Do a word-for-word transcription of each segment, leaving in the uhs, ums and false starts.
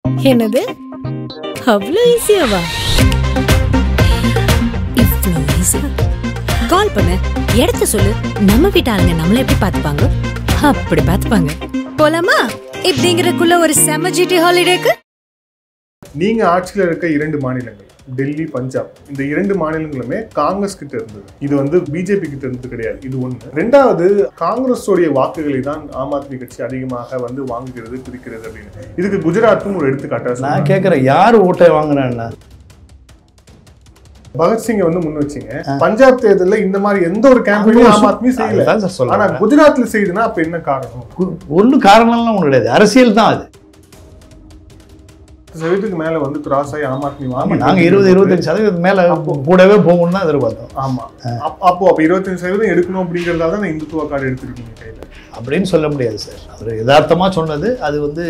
என்னது அவ்வளோ ஈஸியாவா? இவ்வளோ ஈஸி. கால் பண்ணு, இடத்த சொல்லு, நம்ம வீட்டு ஆளுங்க நம்மள எப்படி பார்த்துப்பாங்க அப்படி பார்த்துப்பாங்க. போலாமா? இப்படிங்கிறதுக்குள்ள ஒரு செம ஜிடி ஹாலிடேக்கு. நீங்க ஆட்சியில் இருக்க இரண்டு மாநிலங்கள் டெல்லி, பஞ்சாப், இந்த இரண்டு மாநிலங்களுமே காங்கிரஸ் கிட்ட இருந்தது. இது வந்து பிஜேபி கிட்ட இருந்து கிடையாது. இது ஒண்ணு. ரெண்டாவது, காங்கிரஸோடைய வாக்குகளை தான் ஆம் ஆத்மி கட்சி அதிகமாக வந்து வாங்குகிறது, பிரிக்கிறது அப்படின்னு. இதுக்கு குஜராத்தும் ஒரு எடுத்துக்காட்டா. நான் கேட்கிறேன், யாரு ஓட்டை வாங்குறான்னா? பகத்சிங்கை வந்து முன் வச்சிங்க. பஞ்சாப் தேர்தலில் இந்த மாதிரி எந்த ஒரு கேம்பெயினும் ஆம் ஆத்மி செய்யல. ஆனா குஜராத்ல செய்யுதுன்னா அப்ப என்ன காரணம்? ஒன்னும் காரணம்லாம் ஒண்ணு கிடையாது, அரசியல் தான் அது. சதவீதத்துக்கு மேல வந்து கிராஸ் ஆகி ஆம் ஆத்மி வாங்க. நாங்க இருபது இருபத்தஞ்சு சதவீதம் மேல கூடவே போகணும்னு தான் எதிர்பார்த்தோம். ஆமா, அப்போ அப்ப இருபத்தஞ்சு சதவீதம் எடுக்கணும் அப்படிங்கறதால தான் இந்துத்துவ கார்டு எடுத்துருக்கீங்க கையில அப்படின்னு சொல்ல முடியாது சார். அவர் யதார்த்தமா சொன்னது. அது வந்து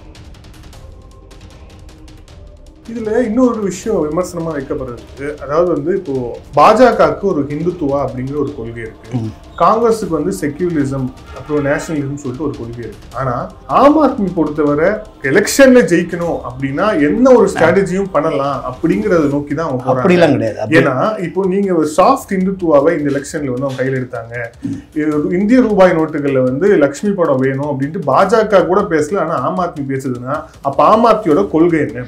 இதுல இன்னொரு விஷயம் விமர்சனமா வைக்கப்படுறது, அதாவது வந்து இப்போ பாஜகவுக்கு ஒரு ஹிந்துத்துவா அப்படிங்கிற ஒரு கொள்கை இருக்கு, காங்கிரஸுக்கு வந்து செக்யூலிசம் அப்புறம் நேஷனலிசம் சொல்லிட்டு ஒரு கொள்கை இருக்கு. ஆனா ஆம் ஆத்மி பொறுத்தவரை எலெக்ஷன்ல ஜெயிக்கணும் அப்படின்னா என்ன ஒரு ஸ்ட்ராட்டஜியும் பண்ணலாம் அப்படிங்கறத நோக்கி தான் அவங்க போறாங்க. ஏன்னா இப்போ நீங்க ஒரு சாஃப்ட் இந்துத்துவாவை இந்த எலெக்ஷன்ல வந்து அவங்க கையில் எடுத்தாங்க. இந்திய ரூபாய் நோட்டுகள்ல வந்து லட்சுமி படம் வேணும் அப்படின்ட்டு பாஜக கூட பேசல. ஆனா ஆம் ஆத்மி பேசுதுன்னா அப்ப ஆம் ஆத்மியோட கொள்கை என்ன?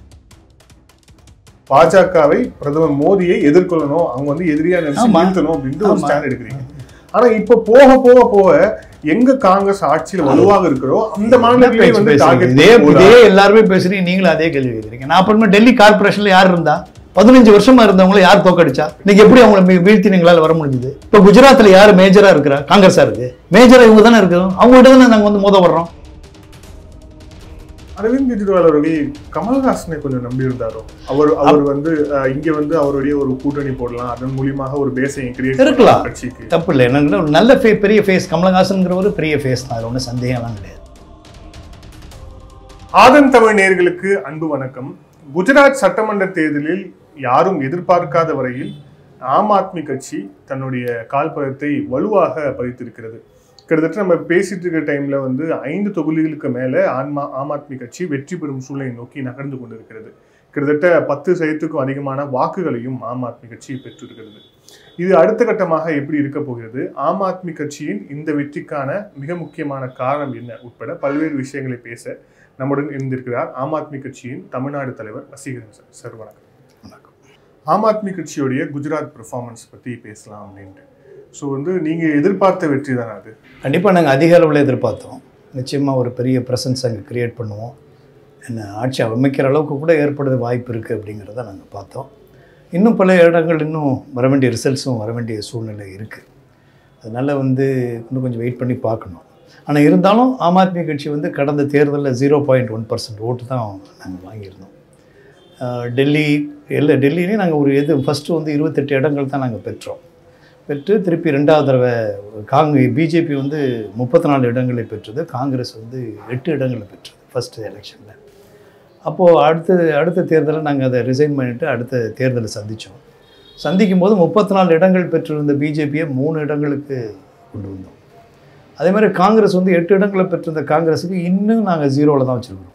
பாஜகவை பிரதமர் மோடியை எதிர்கொள்ளணும், அவங்க வந்து எதிரியா நினைச்சு வீழ்த்தணும் அப்படின்ட்டு ஒரு ஸ்டாண்ட் எடுக்கிறீங்க. ஆனா இப்ப போக போக போக எங்க காங்கிரஸ் ஆட்சியில வலுவாக இருக்கிறோ அந்த மாநிலங்களே வந்து இதே எல்லாருமே பேசுறீங்க, நீங்களும் அதே கேள்வி கேட்கறீங்க. நான் அப்புறமே டெல்லி கார்பரேஷன்ல யார் இருந்தா? பதினஞ்சு வருஷமா இருந்தவங்களை யார் தோக்கடிச்சா? இன்னைக்கு எப்படி அவங்களை வீழ்த்தி நீங்களால வர முடிஞ்சது? இப்ப குஜராத்ல யாரு மேஜரா இருக்கிறா? காங்கிரஸா இருக்கு. மேஜரா இவங்க தானே இருக்கிறோம். அவங்க கிட்ட தானே நாங்க வந்து மோத வர்றோம். அரவிந்த் கெஜ்ரிவால் அவருடைய கமல்ஹாசனை கொஞ்சம் நம்பி இருந்தாரோ? அவர் அவர் வந்து இங்க வந்து அவருடைய ஒரு கூட்டணி போடலாம், அதன் மூலியமாக ஒரு பேஸை கிரியேட் இருக்கலாம், கட்சிக்கு தப்பு இல்லை. என்ன ஒரு நல்ல பெரிய ஃபேஸ் கமல்ஹாசன்ங்கிற ஒரு பெரிய ஃபேஸ் தான், அது ஒன்றும் சந்தேகம்லாம் கிடையாது. ஆதன் தமிழ் நேயர்களுக்கு அன்பு வணக்கம். குஜராத் சட்டமன்ற தேர்தலில் யாரும் எதிர்பார்க்காத வரையில் ஆம் ஆத்மி கட்சி தன்னுடைய கால்பலத்தை வலுவாக பதித்திருக்கிறது. கிட்டத்தட்ட நம்ம பேசிட்டு இருக்கிற டைம்ல வந்து ஐந்து தொகுதிகளுக்கு மேல ஆன்மா ஆம் ஆத்மி கட்சி வெற்றி பெறும் சூழ்நிலை நோக்கி நகர்ந்து கொண்டிருக்கிறது. கிட்டத்தட்ட பத்து சதவீதத்துக்கும் அதிகமான வாக்குகளையும் ஆம் ஆத்மி கட்சி பெற்றிருக்கிறது. இது அடுத்த கட்டமாக எப்படி இருக்க போகிறது, ஆம் ஆத்மி கட்சியின் இந்த வெற்றிக்கான மிக முக்கியமான காரணம் என்ன உட்பட பல்வேறு விஷயங்களை பேச நம்முடன் இருந்திருக்கிறார் ஆம் ஆத்மி கட்சியின் தமிழ்நாடு தலைவர் வசீகரன் சார். சார் வணக்கம். வணக்கம். ஆம் ஆத்மி கட்சியுடைய குஜராத் பெர்ஃபார்மன்ஸ் பத்தி பேசலாம் அப்படின்ட்டு. ஸோ வந்து நீங்கள் எதிர்பார்த்த வெற்றி தானே அது? கண்டிப்பாக நாங்கள் அதிக அளவில் எதிர்பார்த்தோம். நிச்சயமாக ஒரு பெரிய ப்ரெசன்ஸ் அங்கே க்ரியேட் பண்ணுவோம், என்ன ஆட்சி அமைக்கிற அளவுக்கு கூட ஏற்படுறது வாய்ப்பு இருக்குது அப்படிங்கிறத நாங்கள் பார்த்தோம். இன்னும் பல இடங்கள் இன்னும் வர வேண்டிய ரிசல்ட்ஸும் வர வேண்டிய சூழ்நிலை இருக்குது. அதனால் வந்து இன்னும் கொஞ்சம் வெயிட் பண்ணி பார்க்கணும். ஆனால் இருந்தாலும் ஆம் ஆத்மி கட்சி வந்து கடந்த தேர்தலில் ஜீரோ பாயிண்ட் ஒன் பர்சன்ட் ஓட்டு தான் நாங்கள் வாங்கியிருந்தோம். டெல்லி எல்லா டெல்லியிலையும் நாங்கள் ஒரு எது ஃபஸ்ட்டு வந்து இருபத்தெட்டு இடங்கள் தான் நாங்கள் பெற்றோம். பெற்று திருப்பி ரெண்டாவது தடவை காங்க பிஜேபி வந்து முப்பத்தி நாலு இடங்களை பெற்றது, காங்கிரஸ் வந்து எட்டு இடங்களை பெற்றது ஃபஸ்ட்டு எலெக்ஷனில். அப்போது அடுத்த அடுத்த தேர்தலில் நாங்கள் அதை ரிசைன் பண்ணிவிட்டு அடுத்த தேர்தலை சந்தித்தோம். சந்திக்கும் போது முப்பத்தி நாலு இடங்கள் பெற்றிருந்த பிஜேபியை மூணு இடங்களுக்கு கொண்டு வந்தோம். அதே மாதிரி காங்கிரஸ் வந்து எட்டு இடங்களை பெற்றிருந்த காங்கிரஸுக்கு இன்னும் நாங்கள் ஜீரோவில் தான் வச்சுருக்கிறோம்.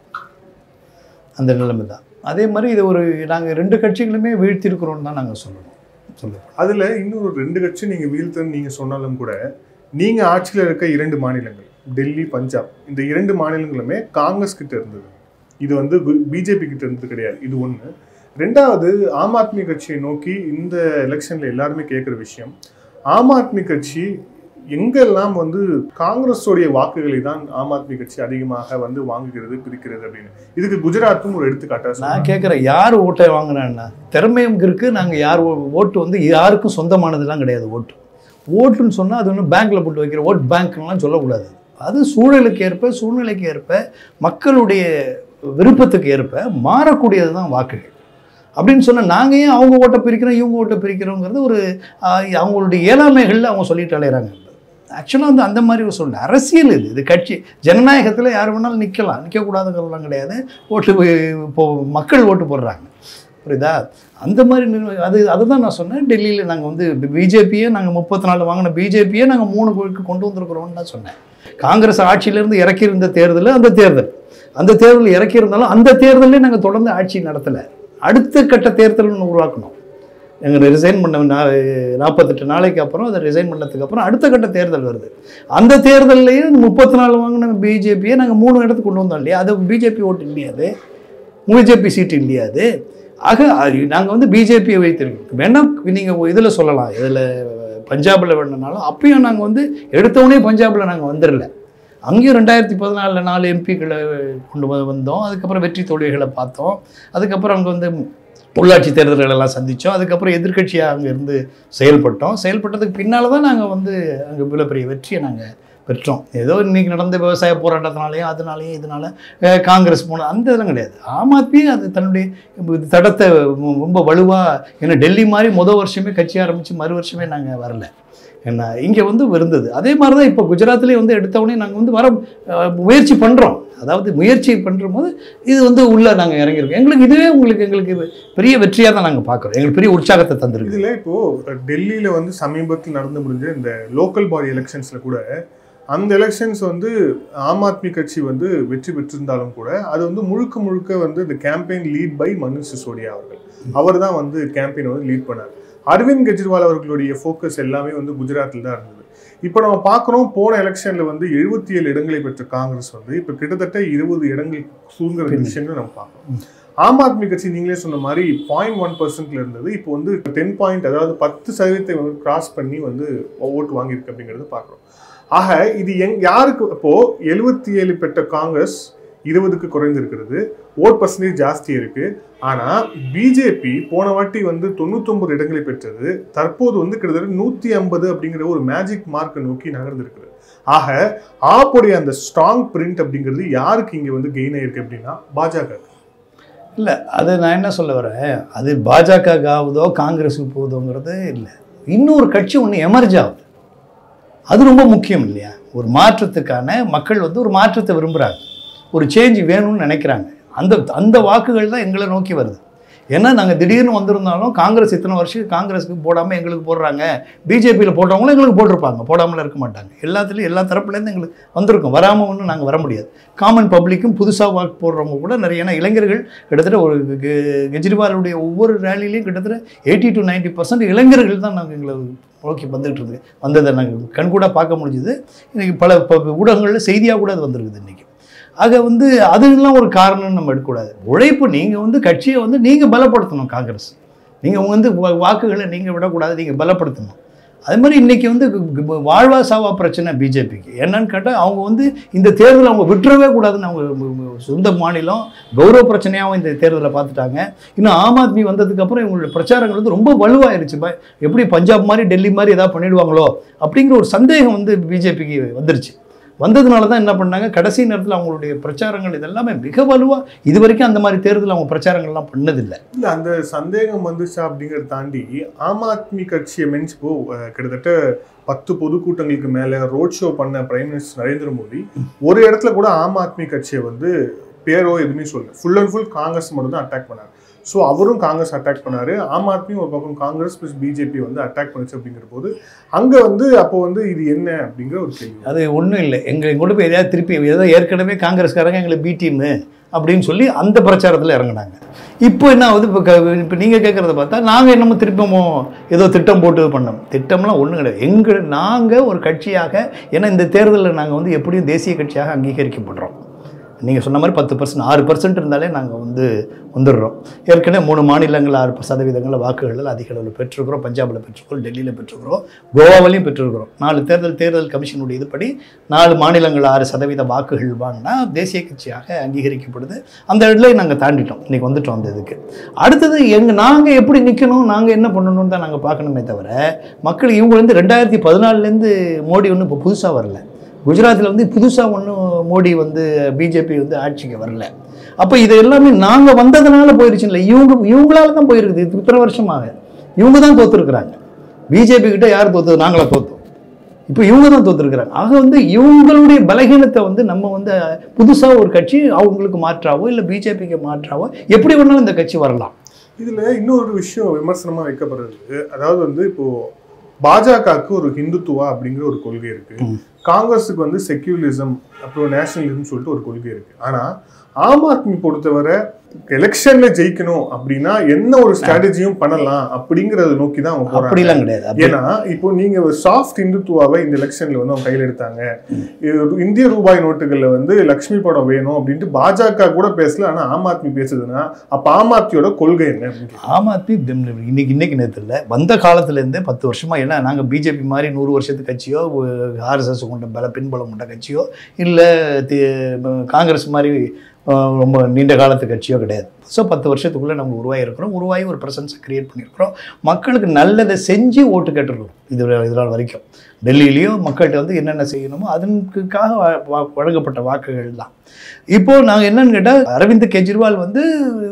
அந்த நிலைமை தான். அதே மாதிரி இது ஒரு நாங்கள் ரெண்டு கட்சிகளுமே வீழ்த்திருக்கிறோன்னு தான் நாங்கள் சொல்லணும். அதுல இன்னொரு ரெண்டு கட்சி நீங்க வீழ்த்தன்னு நீங்க சொன்னாலும் கூட நீங்க ஆட்சியில் இருக்க இரண்டு மாநிலங்கள் டெல்லி, பஞ்சாப், இந்த இரண்டு மாநிலங்களுமே காங்கிரஸ் கிட்ட இருந்தது. இது வந்து பிஜேபி கிட்ட இருந்தது கிடையாது. இது ஒண்ணு. ரெண்டாவது, ஆம் ஆத்மி கட்சியை நோக்கி இந்த எலெக்ஷன்ல எல்லாருமே கேட்குற விஷயம், ஆம் ஆத்மி கட்சி எங்கெல்லாம் வந்து காங்கிரஸோடைய வாக்குகளை தான் ஆம் ஆத்மி கட்சி அதிகமாக வந்து வாங்குகிறது, பிரிக்கிறது அப்படின்னு. இதுக்கு குஜராத்தும் ஒரு எடுத்துக்காட்டா. நான் கேட்குறேன், யார் ஓட்டை வாங்கினான்னா? திறமையும் இருக்குது. நாங்கள் யார் ஓட்டு வந்து யாருக்கும் சொந்தமானதுலாம் கிடையாது. ஓட்டு ஓட்டுன்னு சொன்னால் அது ஒன்றும் பேங்க்கில் போட்டு வைக்கிற ஓட் பேங்க்லாம் சொல்லக்கூடாது. அது சூழலுக்கு ஏற்ப சூழ்நிலைக்கு ஏற்ப மக்களுடைய விருப்பத்துக்கு ஏற்ப மாறக்கூடியது தான் வாக்குகள். அப்படின்னு சொன்னால் நாங்கள் ஏன் அவங்க ஓட்டை பிரிக்கிறோம் இவங்க ஓட்டை பிரிக்கிறோங்கிறது ஒரு அவங்களுடைய இயலாமைகளில் அவங்க சொல்லிட்டு அலையிறாங்க. ஆக்சுவலாக வந்து அந்த மாதிரி ஒரு சொல்ல அரசியல் இது இது கட்சி ஜனநாயகத்தில் யார் வேணாலும் நிற்கலாம், நிற்கக்கூடாதுங்கிறதுலாம் கிடையாது. ஓட்டு இப்போ மக்கள் ஓட்டு போடுறாங்க, புரியுதா? அந்த மாதிரி அது அதுதான் நான் சொன்னேன். டெல்லியில் நாங்கள் வந்து பிஜேபியே நாங்கள் முப்பத்தி நாலு வாங்கின பிஜேபியே நாங்கள் மூணு கோடிக்கு கொண்டு வந்திருக்கிறோம்னு தான் சொன்னேன். காங்கிரஸ் ஆட்சியிலேருந்து இறக்கியிருந்த தேர்தல் அந்த தேர்தல் அந்த தேர்தல் இறக்கியிருந்தாலும் அந்த தேர்தலே நாங்கள் தொடர்ந்து ஆட்சி நடத்தலை. அடுத்த கட்ட தேர்தல்னு உருவாக்கணும். எங்கள் ரிசைன் பண்ண நாற்பத்தெட்டு நாளைக்கு அப்புறம் அதை ரிசைன் பண்ணதுக்கு அப்புறம் அடுத்த கட்ட தேர்தல் வருது. அந்த தேர்தல்லையும் முப்பத்தி நாலு வாங்கின பிஜேபியை நாங்கள் மூணு இடத்துக்கு கொண்டு வந்தோம் இல்லையா? அது பிஜேபி ஓட்டு இல்லையாது, பிஜேபி சீட்டு இல்லையாது. ஆக நாங்கள் வந்து பிஜேபியை வைத்திருக்கோம். வேணா நீங்கள் இதில் சொல்லலாம், இதில் பஞ்சாபில் வேணுனாலும் அப்பயும் நாங்கள் வந்து எடுத்தவொடனே பஞ்சாபில் நாங்கள் வந்துடல. அங்கேயும் ரெண்டாயிரத்தி பதினாலில் நாலு எம்பிக்களை கொண்டு வந்தோம். அதுக்கப்புறம் வெற்றி தோல்விகளை பார்த்தோம். அதுக்கப்புறம் அங்கே வந்து உள்ளாட்சி தேர்தல்களெல்லாம் சந்தித்தோம். அதுக்கப்புறம் எதிர்கட்சியாக அங்கே இருந்து செயல்பட்டோம். செயல்பட்டதுக்கு பின்னால் தான் நாங்கள் வந்து அங்கே இவ்வளோ பெரிய வெற்றியை நாங்கள் பெற்றோம். ஏதோ இன்றைக்கி நடந்த விவசாய போராட்டத்தினாலேயும் அதனாலேயும் இதனால் காங்கிரஸ் போன அந்த இதெல்லாம் கிடையாது. ஆம் ஆத்மி அது தன்னுடைய தடத்தை ரொம்ப வலுவாக, ஏன்னா டெல்லி மாதிரி முதல் வருஷமே கட்சி ஆரம்பித்து மறு வருஷமே நாங்கள் வரல, என்ன இங்கே வந்து இருந்தது. அதே மாதிரி தான் இப்போ குஜராத்லேயே வந்து எடுத்தவொடனே நாங்கள் வந்து வர முயற்சி பண்ணுறோம். அதாவது முயற்சி பண்ணுற போது இது வந்து உள்ளே நாங்கள் இறங்கியிருக்கோம். எங்களுக்கு இதுவே உங்களுக்கு எங்களுக்கு பெரிய வெற்றியாக தான் நாங்கள் பார்க்குறோம். எங்களுக்கு பெரிய உற்சாகத்தை தந்துருக்கு. இதில் இப்போது டெல்லியில் வந்து சமீபத்தில் நடந்து முடிஞ்ச இந்த லோக்கல் பாடி எலெக்ஷன்ஸில் கூட அந்த எலெக்ஷன்ஸ் வந்து ஆம் ஆத்மி கட்சி வந்து வெற்றி பெற்றிருந்தாலும் கூட அது வந்து முழுக்க முழுக்க வந்து இந்த campaign lead by Manish Sisodia அவர்கள். அவர் தான் வந்து கேம்பெயின் வந்து லீட் பண்ணார். அரவிந்த் கெஜ்ரிவால் அவர்களுடைய ஃபோக்கஸ் எல்லாமே வந்து குஜராத்தில் தான் இருந்தது. இப்போ நம்ம பார்க்குறோம், போன எலெக்ஷனில் வந்து எழுபத்தி ஏழு இடங்களை பெற்ற காங்கிரஸ் வந்து இப்போ கிட்டத்தட்ட இருபது இடங்கள் சூழ்கிற விஷயங்கள் நம்ம பார்க்கணும். ஆம் ஆத்மி கட்சி நீங்களே சொன்ன மாதிரி பாயிண்ட் ஒன் பர்சன்ட்ல இருந்தது, இப்போ வந்து டென் பாயிண்ட் அதாவது பத்து சதவீதத்தை வந்து கிராஸ் பண்ணி வந்து ஓட்டு வாங்கியிருக்கு அப்படிங்கிறது பார்க்குறோம். ஆக இது எங் யாருக்கு இப்போ எழுபத்தி ஏழு பெற்ற காங்கிரஸ் இருபதுக்கு குறைந்திருக்கிறது, ஓட் பர்சன்டேஜ் ஜாஸ்தி இருக்கு. ஆனா பிஜேபி போன வாட்டி வந்து தொண்ணூத்தி ஒன்பது இடங்களை பெற்றது, தற்போது வந்து கிட்டத்தட்ட நூத்தி ஐம்பது அப்படிங்கிற ஒரு மேஜிக் மார்க்கை நோக்கி நகர்ந்திருக்குது. ஆக ஆப்புடைய அந்த ஸ்ட்ராங் பிரிண்ட் அப்படிங்கிறது யாருக்கு இங்க வந்து கெயின் ஆயிருக்கு அப்படின்னா பாஜக இல்லை. அது நான் என்ன சொல்ல வரேன், அது பாஜக ஆகுதோ காங்கிரஸுக்கு போகுதோங்கிறது இல்லை. இன்னொரு கட்சி ஒன்று எமர்ஜ் ஆகுது, அது ரொம்ப முக்கியம் இல்லையா? ஒரு மாற்றத்துக்கான மக்கள் வந்து ஒரு மாற்றத்தை விரும்புகிறாங்க, ஒரு சேஞ்ச் வேணும்னு நினைக்கிறாங்க. அந்த அந்த வாக்குகள் தான் எங்களை நோக்கி வருது. ஏன்னா நாங்கள் திடீர்னு வந்திருந்தாலும் காங்கிரஸ் இத்தனை வருஷம் காங்கிரஸுக்கு போடாமல் எங்களுக்கு போடுறாங்க, பிஜேபியில் போட்டவங்களும் எங்களுக்கு போட்டிருப்பாங்க, போடாமல் இருக்க மாட்டாங்க. எல்லாத்துலேயும் எல்லா தரப்புலேருந்து எங்களுக்கு வந்திருக்கும், வராமல் ஒன்றும் நாங்கள் வர முடியாது. காமன் பப்ளிக்கும் புதுசாக வாக்கு போடுறவங்க கூட நிறைய, ஏன்னா இளைஞர்கள் கிட்டத்தட்ட ஒரு கெஜ்ரிவாலுடைய ஒவ்வொரு ரேலிலையும் கிட்டத்தட்ட எயிட்டி டு நைன்ட்டி பர்சன்ட் இளைஞர்கள் தான் நாங்கள் எங்களை நோக்கி வந்துகிட்டு இருக்குது. வந்ததை நாங்கள் கண்கூட பார்க்க முடிஞ்சுது. இன்றைக்கி பல ஊடகங்களில் செய்தியாக கூட அது வந்திருக்குது இன்றைக்கி. ஆக வந்து அதுலாம் ஒரு காரணம்னு நம்ம எடுக்கக்கூடாது. உழைப்பு நீங்கள் வந்து கட்சியை வந்து நீங்கள் பலப்படுத்தணும். காங்கிரஸ் நீங்கள் வந்து வாக்குகளை நீங்கள் விடக்கூடாது, நீங்கள் பலப்படுத்தணும். அது மாதிரி இன்றைக்கி வந்து வாழ்வா சாவா பிரச்சனை பிஜேபிக்கு என்னன்னு கேட்டால், அவங்க வந்து இந்த தேர்தலை அவங்க விட்டுறவே கூடாதுன்னு அவங்க சொந்த மாநிலம் கௌரவ பிரச்சனையாகவும் இந்த தேர்தலை பார்த்துட்டாங்க. இன்னும் ஆம் ஆத்மி வந்ததுக்கப்புறம் இவங்களுடைய பிரச்சாரங்கள் வந்து ரொம்ப வலுவாயிருச்சு. எப்படி பஞ்சாப் மாதிரி டெல்லி மாதிரி ஏதாவது பண்ணிடுவாங்களோ அப்படிங்கிற ஒரு சந்தேகம் வந்து பிஜேபிக்கு வந்துருச்சு. வந்ததுனால தான் என்ன பண்ணாங்க, கடைசி நேரத்தில் அவங்களுடைய பிரச்சாரங்கள் இதெல்லாமே மிக வலுவாக, இது வரைக்கும் அந்த மாதிரி தேர்தல் அவங்க பிரச்சாரங்கள்லாம் பண்ணதில்லை. இல்லை, அந்த சந்தேகம் வந்துச்சா அப்படிங்கிறத தாண்டி ஆம் ஆத்மி கட்சியை மென்ஸ் போ கிட்டத்தட்ட பத்து பொதுக்கூட்டங்களுக்கு மேலே ரோட் ஷோ பண்ண பிரைம் மினிஸ்டர் நரேந்திர மோடி ஒரு இடத்துல கூட ஆம் ஆத்மி கட்சியை வந்து பேரோ எதுவுமே சொல்லல, ஃபுல் அண்ட் ஃபுல் காங்கிரஸ் மட்டும் தான் அட்டாக் பண்ணார். ஸோ அவரும் காங்கிரஸ் அட்டாக் பண்ணார், ஆம் ஆத்மியும் ஒரு பக்கம் காங்கிரஸ் ப்ளஸ் பிஜேபி வந்து அட்டாக் பண்ணிச்சு. அப்படிங்கிற போது அங்கே வந்து அப்போ வந்து இது என்ன அப்படிங்கிற ஒரு கேள்வி. அது ஒன்றும் இல்லை, எங்களை கொண்டு போய் எதாவது திருப்பி ஏதோ ஏற்கனவே காங்கிரஸ்காரங்க எங்களை பி டீமு அப்படின்னு சொல்லி அந்த பிரச்சாரத்தில் இறங்கினாங்க. இப்போ என்ன ஆகுது, இப்போ இப்போ நீங்கள் கேட்குறத பார்த்தா நாங்கள் என்னமோ திருப்பமோ ஏதோ திட்டம் போட்டு பண்ணோம். திட்டம்லாம் ஒன்றும் கிடையாது. எங்கள் நாங்கள் ஒரு கட்சியாக, ஏன்னா இந்த தேர்தலில் நாங்கள் வந்து எப்படியும் தேசிய கட்சியாக அங்கீகரிக்கப்படுறோம். நீங்கள் சொன்ன மாதிரி பத்து பர்சன்ட் ஆறு பர்சன்ட் இருந்தாலே நாங்கள் வந்து வந்துடுறோம். ஏற்கனவே மூணு மாநிலங்கள் ஆறு சதவீதங்களில் வாக்குகளில் அதிக அளவில் பெற்றிருக்கிறோம். பஞ்சாபில் பெற்றிருக்கிறோம், டெல்லியில் பெற்றிருக்கிறோம், கோவாவிலையும் பெற்றிருக்கிறோம். நாலு தேர்தல் தேர்தல் கமிஷனுடைய இதுபடி நாலு மாநிலங்கள் ஆறு சதவீத வாக்குகள் வாங்கினா தேசிய கட்சியாக அங்கீகரிக்கப்படுது. அந்த இடத்துல நாங்கள் தாண்டிட்டோம், இன்றைக்கி வந்துட்டோம் அந்த இதுக்கு. அடுத்தது எங்கள் நாங்கள் எப்படி நிற்கணும், நாங்கள் என்ன பண்ணணும்னு தான் நாங்கள் பார்க்கணுமே தவிர, மக்கள் இவங்க வந்து ரெண்டாயிரத்தி பதினாலுலேருந்து மோடி ஒன்றும் இப்போ புதுசாக வரல. குஜராத்தில் வந்து புதுசாக ஒன்றும் மோடி வந்து பிஜேபி வந்து ஆட்சிக்கு வரல. அப்போ இது எல்லாமே நாங்கள் வந்ததுனால போயிருச்சு இல்லை, இவங்க இவங்களால தான் போயிருக்குது. இது இத்தனை வருஷமாக இவங்க தான் தோற்றுருக்குறாங்க. பிஜேபி கிட்ட யார் தோற்று, நாங்களா தோற்றோம். இப்போ இவங்க தான் தோற்றுருக்குறாங்க. ஆக வந்து இவங்களுடைய பலகீனத்தை வந்து நம்ம வந்து புதுசாக ஒரு கட்சி அவங்களுக்கு மாற்றாவோ இல்லை பிஜேபிக்கு மாற்றாவோ எப்படி வேணாலும் இந்த கட்சி வரலாம். இதில் இன்னொரு விஷயம் விமர்சனமாக வைக்கப்படுறது, அதாவது வந்து இப்போது பாஜகவுக்கு ஒரு ஹிந்துத்துவா அப்படிங்கிற ஒரு கொள்கை இருக்கு, காங்கிரஸுக்கு வந்து செக்யூலிசம் அப்புறம் நேஷனலிசம் சொல்லிட்டு ஒரு கொள்கை இருக்கு. ஆனா ஆம் ஆத்மி பொறுத்தவரை எலெக்ஷன்ல ஜெயிக்கணும் அப்படின்னா என்ன ஒரு ஸ்ட்ராட்டஜியும் பண்ணலாம் அப்படிங்கறத நோக்கி தான் அவங்க அப்படிலாம் கிடையாது. ஏன்னா இப்போ நீங்க ஒரு சாஃப்ட் இந்துத்துவாவை இந்த எலெக்ஷன்ல வந்து அவங்க கையில் எடுத்தாங்க. இந்திய ரூபாய் நோட்டுகள்ல வந்து லட்சுமி படம் வேணும் அப்படின்ட்டு பாஜக கூட பேசல. ஆனா ஆம் ஆத்மி பேசுதுன்னா அப்ப ஆம் ஆத்மியோட கொள்கை என்ன? ஆம் ஆத்மி இன்னைக்கு இன்னைக்கு நேரத்தில் இல்லை, வந்த காலத்துல இருந்தே பத்து வருஷமா ஏன்னா நாங்கள் பிஜேபி மாதிரி நூறு வருஷத்து கட்சியோ ஆர்எஸ்எஸ் கொண்ட பல பின்பலம் கொண்ட கட்சியோ இல்லை காங்கிரஸ் மாதிரி ரொம்ப நீண்ட காலத்து கட்சியோ கிடையாது. ஸோ பத்து வருஷத்துக்குள்ளே நம்ம உருவாகிருக்கிறோம். உருவாகி ஒரு ப்ரெசன்ஸை க்ரியேட் பண்ணியிருக்கிறோம். மக்களுக்கு நல்லதை செஞ்சு ஓட்டு கேட்டுருக்கோம். இது இதனால் வரைக்கும் டெல்லியிலையும் மக்கள்கிட்ட வந்து என்னென்ன செய்யணுமோ அதற்காக வழங்கப்பட்ட வாக்குகள் தான். இப்போது நாங்கள் என்னன்னு கேட்டால், அரவிந்த் கெஜ்ரிவால் வந்து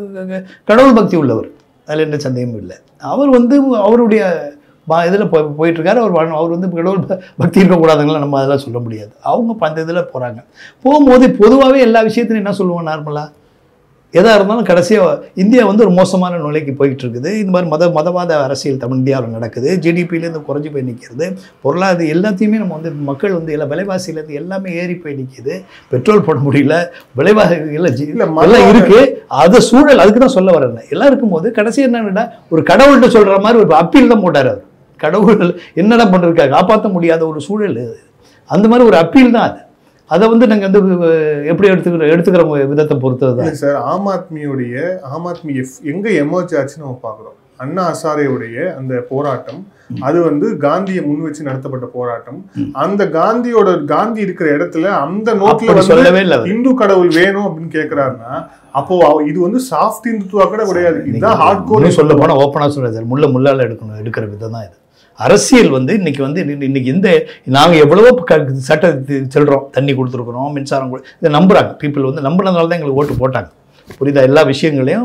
கடவுள் பக்தி உள்ளவர், அதில் எந்த சந்தேகமும் இல்லை. அவர் வந்து அவருடைய இதில் போய் போயிட்டுருக்காரு. அவர் அவர் வந்து கடவுள் பக்தி இருக்கக்கூடாதுங்களா, நம்ம அதெல்லாம் சொல்ல முடியாது. அவங்க அந்த இதில் போகிறாங்க. போகும்போது பொதுவாகவே எல்லா விஷயத்துலையும் என்ன சொல்லுவோம், நார்மலாக எதாக இருந்தாலும் கடைசியாக இந்தியா வந்து ஒரு மோசமான நிலைக்கு போய்கிட்டு இருக்குது. இந்த மாதிரி மத மதவாத அரசியல் தமிழ் இந்தியாவில் நடக்குது. ஜிடிபிலேருந்து குறைஞ்சி போய் நிற்கிறது. பொருளாதார எல்லாத்தையுமே நம்ம வந்து மக்கள் வந்து எல்லாம் விலைவாசியிலேருந்து எல்லாமே ஏறி போய் நிற்கிது. பெட்ரோல் போட முடியல, விலைவாசி இல்லை எல்லாம் இருக்குது. அது சூழல் அதுக்கு தான் சொல்ல வரேன். எல்லாம் இருக்கும்போது கடைசி என்னன்னா ஒரு கடவுள்கிட்ட சொல்கிற மாதிரி ஒரு அப்பீல் தான் போட்டார் அவர். கடவுள் என்னடா பண்ணுறதுக்கா, காப்பாற்ற முடியாத ஒரு சூழல், அந்த மாதிரி ஒரு அப்பீல் தான் அது. அதை வந்து நாங்கள் வந்து எப்படி எடுத்துக்கிற எடுத்துக்கிற விதத்தை பொறுத்தது தான் சார். ஆம் ஆத்மியுடைய ஆம் ஆத்மி எங்க எமர்ஜ் ஆச்சுன்னு நம்ம பார்க்குறோம். அண்ணா ஹசாரேவுடைய அந்த போராட்டம், அது வந்து காந்தியை முன் வச்சு நடத்தப்பட்ட போராட்டம். அந்த காந்தியோட காந்தி இருக்கிற இடத்துல அந்த நோட்ல சொல்லவே இல்லை இந்து கடவுள் வேணும் அப்படின்னு கேட்கிறாருன்னா, அப்போ இது வந்து சாஃப்ட் இந்துத்துவா கூட கிடையாது. இதுதான் ஹார்ட் கோர். சொல்ல போனா ஓப்பனா சொல்றது சார், முள்ள முள்ளால எடுக்கணும் எடுக்கிற விதம் தான் இது. அரசியல் வந்து இன்னைக்கு வந்து இன்னைக்கு இந்த நாங்கள் எவ்வளவோ சட்ட செல்றோம், தண்ணி கொடுத்துருக்குறோம், மின்சாரம் கொடு இதை நம்புறாங்க. பீப்புள் வந்து நம்பினதுனால தான் எங்களுக்கு ஓட்டு போட்டாங்க. புரியுதா? எல்லா விஷயங்களையும்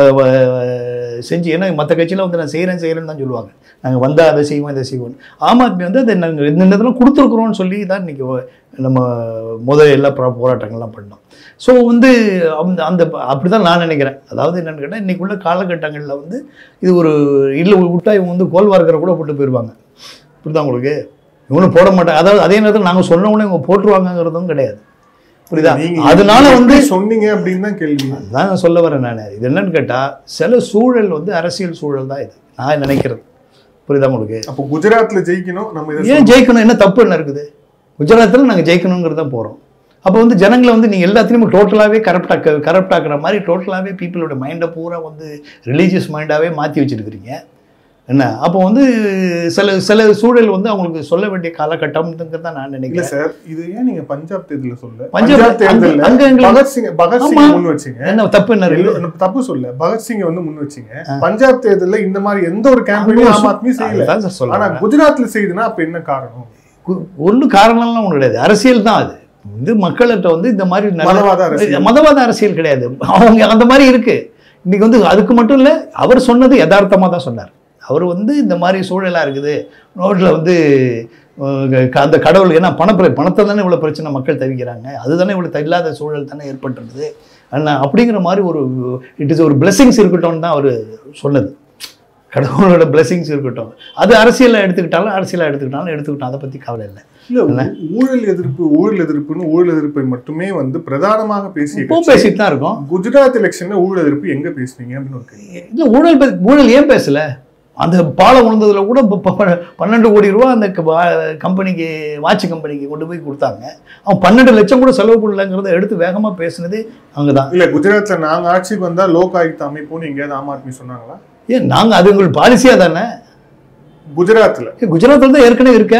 செஞ்சு, ஏன்னா மற்ற கட்சியில் வந்து நான் செய்கிறேன் செய்கிறேன்னு தான் சொல்லுவாங்க. நாங்கள் வந்தால் அதை செய்வோம் இதை செய்வோம். ஆம் ஆத்மி வந்து அதை நாங்கள் இந்த இதெல்லாம் கொடுத்துருக்குறோன்னு சொல்லி தான் இன்றைக்கி நம்ம முதல் எல்லா போராட்டங்கள்லாம் பண்ணோம். ஸோ வந்து அந்த அந்த அப்படி தான் நான் நினைக்கிறேன். அதாவது என்னென்னு கேட்டால், இன்றைக்கி உள்ள காலகட்டங்களில் வந்து இது ஒரு இல்லை விட்டா இவங்க வந்து கோல்வார்க்கரை கூட போட்டு போயிடுவாங்க. புரியுதா உங்களுக்கு? இவங்களும் போட மாட்டாங்க. அதாவது அதே நேரத்தில் நாங்கள் சொன்ன உடனே இவங்க போட்டுருவாங்கிறதும் கிடையாது. புரியுதா? அதனால வந்து சொன்னீங்க அப்படின்னு தான் கேள்வி. அதுதான் நான் சொல்ல வரேன். நான் இது என்னன்னு கேட்டால், சில சூழல் வந்து அரசியல் சூழல் தான் இது நான் நினைக்கிறது. புரியுதா உங்களுக்கு? அப்போ குஜராத்ல ஜெயிக்கணும், நம்ம ஏன் ஜெயிக்கணும், என்ன தப்பு என்ன இருக்குது? குஜராத்தில் நாங்கள் ஜெயிக்கணுங்கிறது தான் போகிறோம். அப்போ வந்து ஜனங்களை வந்து நீங்கள் எல்லாத்துலேயுமே டோட்டலாகவே கரப்டாக்க கரப்டாக்குற மாதிரி டோட்டலாகவே பீப்புளோட மைண்டை பூரா வந்து ரிலீஜியஸ் மைண்டாகவே மாற்றி வச்சுருக்கிறீங்க. என்ன அப்போ வந்து சில சில சூழல் வந்து அவங்களுக்கு சொல்ல வேண்டிய காலகட்டம்ங்கிறது தான் நான் நினைக்கிறேன் சார். இது ஏன் நீங்க பஞ்சாப் தேர்தலில் சொல்ல? பஞ்சாப் தேர்தலில் பகத்சிங் பகத்சிங் முன் வச்சிங்க. என்ன தப்பு என்ன இருக்கு? தப்பு சொல்ல, பகத்சிங் வந்து முன் வச்சிங்க. பஞ்சாப் தேர்தலில் இந்த மாதிரி எந்த ஒரு கேம்பெயினும் ஆம் ஆத்மி செய்யல. ஆனா குஜராத்ல செய்யுதுன்னா அப்ப என்ன காரணம்? ஒன்றும் காரணம்லாம் ஒன்றும் கிடையாது. அரசியல் தான் அது. வந்து மக்கள்கிட்ட வந்து இந்த மாதிரி மதவாத அரசியல் கிடையாது. அவங்க அந்த மாதிரி இருக்கு. இன்னைக்கு வந்து அதுக்கு மட்டும் இல்லை, அவர் சொன்னது யதார்த்தமாக தான் சொன்னார். அவர் வந்து இந்த மாதிரி சூழலாக இருக்குது, நோட்டில் வந்து அந்த கடவுள், ஏன்னா பணப்பிர பணத்தை தானே இவ்வளோ பிரச்சனை மக்கள் தவிக்கிறாங்க, அதுதானே இவ்வளோ இல்லாத சூழல் தானே ஏற்பட்டுருக்குது அண்ணா அப்படிங்கிற மாதிரி ஒரு இட் இஸ் ஒரு பிளெஸிங்ஸ் இருக்கட்டும் தான் அவர் சொன்னது. கடவுளோட பிளெஸிங்ஸ் இருக்கட்டும். அது அரசியலை எடுத்துக்கிட்டாலும் அரசியலாக எடுத்துக்கிட்டாலும் எடுத்துக்கிட்டோம், அதை பற்றி கவலை இல்லை. இல்லை, ஊழல் எதிர்ப்பு ஊழல் எதிர்ப்புன்னு ஊழல் எதிர்ப்பை மட்டுமே வந்து பிரதானமாக பேசி பேசிட்டு தான் இருக்கோம். குஜராத் எலெக்ஷன்ல ஊழல் எதிர்ப்பு எங்க பேசுனீங்க அப்படின்னு? இல்லை, ஊழல் ஊழல் ஏன் பேசல? அந்த பாலம் விழுந்ததுல கூட பன்னெண்டு கோடி ரூபா அந்த கம்பெனிக்கு, வாட்ச் கம்பெனிக்கு கொண்டு போய் கொடுத்தாங்க. அவன் பன்னெண்டு லட்சம் கூட செலவு பண்ணலங்கிறத எடுத்து வேகமா பேசுனது அங்கதான். இல்ல, குஜராத்ல நாங்க ஆட்சிக்கு வந்தா லோக் ஆயுக்த அமைப்புன்னு எங்கேயாவது ஆம் ஆத்மி சொன்னாங்களா? ஏன் நாங்க அது உங்களுக்கு பாலிசியா தானே? குஜராத்ல குஜராத்ல தான் ஏற்கனவே இருக்க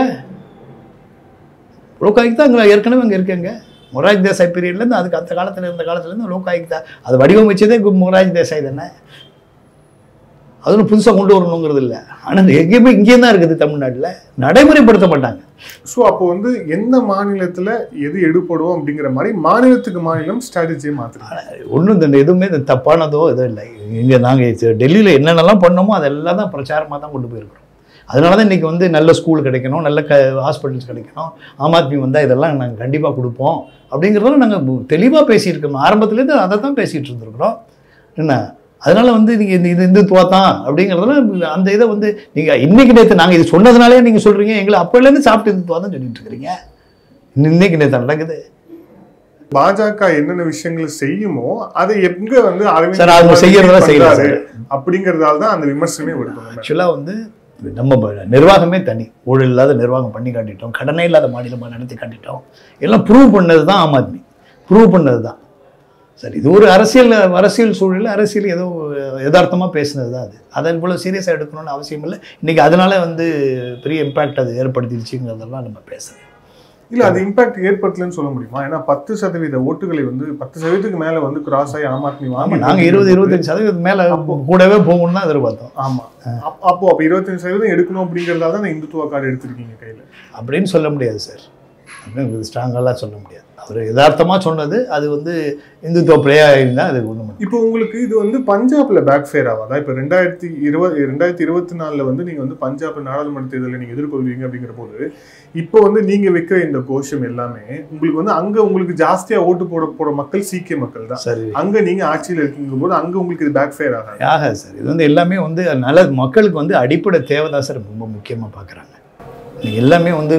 லோக் ஆயுக்தா அங்கே ஏற்கனவே அங்கே இருக்கங்க. மொராஜ் தேசாய் பீரியட்லேருந்து அதுக்கு அந்த காலத்தில் இருந்த காலத்துலேருந்து லோக் ஆயுக்தா அது வடிவமைச்சதே மொராஜ் தேசாய் தானே. அது ஒன்றும் புதுசாக கொண்டு வரணுங்கிறது இல்லை. ஆனால் எங்கேயுமே இங்கே தான் இருக்குது, தமிழ்நாட்டில் நடைமுறைப்படுத்த மாட்டாங்க. ஸோ அப்போ வந்து எந்த மாநிலத்தில் எது எடுப்படும் அப்படிங்கிற மாதிரி மாநிலத்துக்கு மாநிலம் ஸ்ட்ராட்டஜியை மாற்றுறாங்க. ஒன்றும் இந்த எதுவுமே இந்த தப்பானதோ எதுவும் இல்லை. இங்கே நாங்கள் டெல்லியில் என்னென்னலாம் பண்ணோமோ அதெல்லாம் தான் பிரச்சாரமாக தான் கொண்டு போயிருக்கிறோம். அதனால தான் இன்றைக்கி வந்து நல்ல ஸ்கூல் கிடைக்கணும், நல்ல க ஹாஸ்பிட்டல்ஸ் கிடைக்கணும், ஆம் ஆத்மி வந்தால் இதெல்லாம் நாங்கள் கண்டிப்பாக கொடுப்போம் அப்படிங்கிறதெல்லாம் நாங்கள் தெளிவாக பேசியிருக்கோம். ஆரம்பத்துலேருந்து அதை தான் பேசிகிட்டு இருந்துருக்குறோம். என்ன அதனால வந்து நீங்கள் இந்த இது இந்துத்துவா தான் அப்படிங்கிறதெல்லாம் அந்த இதை வந்து நீங்கள் இன்னைக்கு நேற்று நாங்கள் இது சொன்னதுனாலே நீங்கள் சொல்கிறீங்க, எங்களை அப்போலேருந்து சாப்பிட்டு இந்துத்துவா தான் சொல்லிட்டு இருக்கிறீங்க. இன்னைக்கு நேற்று நடக்குது. பாஜக என்னென்ன விஷயங்களை செய்யுமோ அதை எங்க வந்து சார் அவங்க செய்யறதா செய்யறாரு அப்படிங்கறதால தான் அந்த விமர்சனமே வருது. ஆக்சுவலா வந்து நம்ம நிர்வாகமே தனி, ஊழல் இல்லாத நிர்வாகம் பண்ணி காட்டிட்டோம், கடனே இல்லாத மாநிலமாக நடத்தி காட்டிட்டோம், எல்லாம் ப்ரூவ் பண்ணது தான் ஆம் ஆத்மி, ப்ரூவ் பண்ணது தான். சரி, இது ஒரு அரசியல் அரசியல் சூழலில் அரசியல் ஏதோ யதார்த்தமாக பேசுனது தான். அது அதை இவ்வளோ சீரியஸாக எடுக்கணும்னு அவசியம் இல்லை. இன்றைக்கி அதனால வந்து பெரிய இம்பேக்ட் அது ஏற்படுத்திடுச்சுங்கிறதெல்லாம் நம்ம பேசுகிறோம். இல்லை, அது இம்பாக்ட் ஏற்படுத்தலன்னு சொல்ல முடியுமா? ஏன்னா பத்து சதவீத ஓட்டுகளை வந்து பத்து சதவீதத்துக்கு மேலே வந்து கிராஸ் ஆகி ஆம் ஆத்மி வாங்க, நாங்கள் இருபது இருபத்தஞ்சு சதவீதம் மேலே கூடவே போகணும்னு தான் எதிர்பார்த்தோம். ஆமாம், அப்போ அப்போ இருபத்தஞ்சு சதவீதம் எடுக்கணும் அப்படிங்கிறதால தான் இந்துத்துவ கார்டு எடுத்திருக்கீங்க கையில் அப்படின்னு சொல்ல முடியாது சார், அப்படின்னு ஸ்ட்ராங்கெல்லாம் சொல்ல முடியாது. அவர் யதார்த்தமாக சொன்னது அது வந்து இந்துத்துவ பிளேயாக இருந்தால் அது ஒன்றும். இப்போ உங்களுக்கு இது வந்து பஞ்சாப்ல பேக் ஃபேர் ஆகாதா? இப்போ ரெண்டாயிரத்தி இருபது ரெண்டாயிரத்தி இருபத்தி நாலில் வந்து நீங்கள் வந்து பஞ்சாப் நாடாளுமன்ற தேர்தலில் நீங்கள் எதிர்கொள்வீங்க அப்படிங்கிற போது இப்போ வந்து நீங்கள் வைக்கிற இந்த கோஷம் எல்லாமே உங்களுக்கு வந்து அங்கே உங்களுக்கு ஜாஸ்தியாக ஓட்டு போட போகிற மக்கள் சீக்கிய மக்கள் தான். சரி, அங்கே நீங்கள் ஆட்சியில் இருக்குங்கும் போது அங்கே உங்களுக்கு இது பேக் ஃபேர் ஆகாது? ஆகாது சார். இது வந்து எல்லாமே வந்து நல்ல மக்களுக்கு வந்து அடிப்படை தேவை தான் சார் ரொம்ப முக்கியமாக பார்க்குறாங்க. எல்லாமே வந்து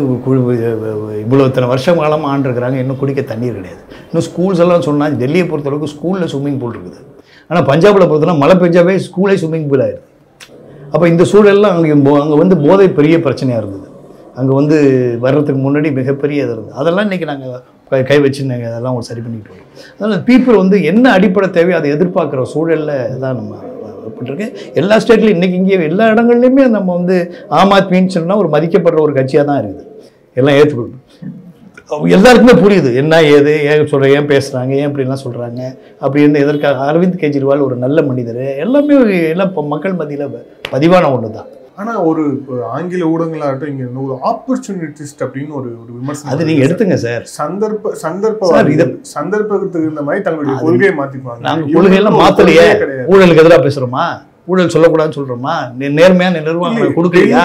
இவ்வளோ இத்தனை வருஷம் காலமாக ஆண்டிருக்கிறாங்க, இன்னும் குடிக்க தண்ணீர் கிடையாது. இன்னும் ஸ்கூல்ஸ் எல்லாம் சொன்னால் டெல்லியை பொறுத்தளவுக்கு ஸ்கூலில் ஸ்விம்மிங் பூல் இருக்குது, ஆனால் பஞ்சாபில் பொறுத்தவரை மழை பெஞ்சாவே ஸ்கூலே ஸ்விம்மிங் பூல் ஆயிடுது. அப்போ இந்த சூழல்லாம் அங்கே அங்கே வந்து போதை பெரிய பிரச்சனையாக இருந்தது. அங்கே வந்து வர்றதுக்கு முன்னாடி மிகப்பெரிய இது இருந்தது. அதெல்லாம் இன்றைக்கி நாங்கள் கை வச்சு நாங்கள் அதெல்லாம் ஒரு சரி பண்ணிட்டு வரோம். அதனால் பீப்புள் வந்து என்ன அடிப்படை தேவையோ அதை எதிர்பார்க்குற சூழலில் தான் நம்ம இருக்கு. எல்லா ஸ்டேட்லையும் இன்றைக்கி இங்கே எல்லா இடங்கள்லையுமே நம்ம வந்து ஆம் ஆத்மின்னு சொன்னால் ஒரு மதிக்கப்படுற ஒரு கட்சியாக தான் இருக்குது. எல்லாம் ஏற்றுக்கொள்ளும், எல்லாருக்குமே புரியுது என்ன ஏது ஏன் சொல்கிற, ஏன் பேசுகிறாங்க, ஏன் இப்படிலாம் சொல்கிறாங்க அப்படின்னு. எதற்காக அரவிந்த் கெஜ்ரிவால் ஒரு நல்ல மனிதர், எல்லாமே எல்லாம் இப்போ மக்கள் மத்தியில் பதிவான ஒன்று தான். ஆனால் ஒரு ஆங்கில ஊடகங்களாகட்டும் இங்கே ஒரு ஆப்பர்ச்சுனிட்டிஸ்ட் அப்படின்னு ஒரு ஒரு விமர்சனம் அது நீங்கள் எடுத்துங்க சார். சந்தர்ப்ப சந்தர்ப்ப சந்தர்ப்பத்துக்கு இந்த மாதிரி தங்களுடைய கொள்கையை மாற்றிக்குவாங்க. நாங்கள் கொள்கையெல்லாம் மாற்றலையே, ஊழலுக்கு எதிராக பேசுகிறோமா, ஊழல் சொல்லக்கூடாதுன்னு சொல்கிறோமா, நேர்மையான நிர்வாகம் கொடுக்கலையா,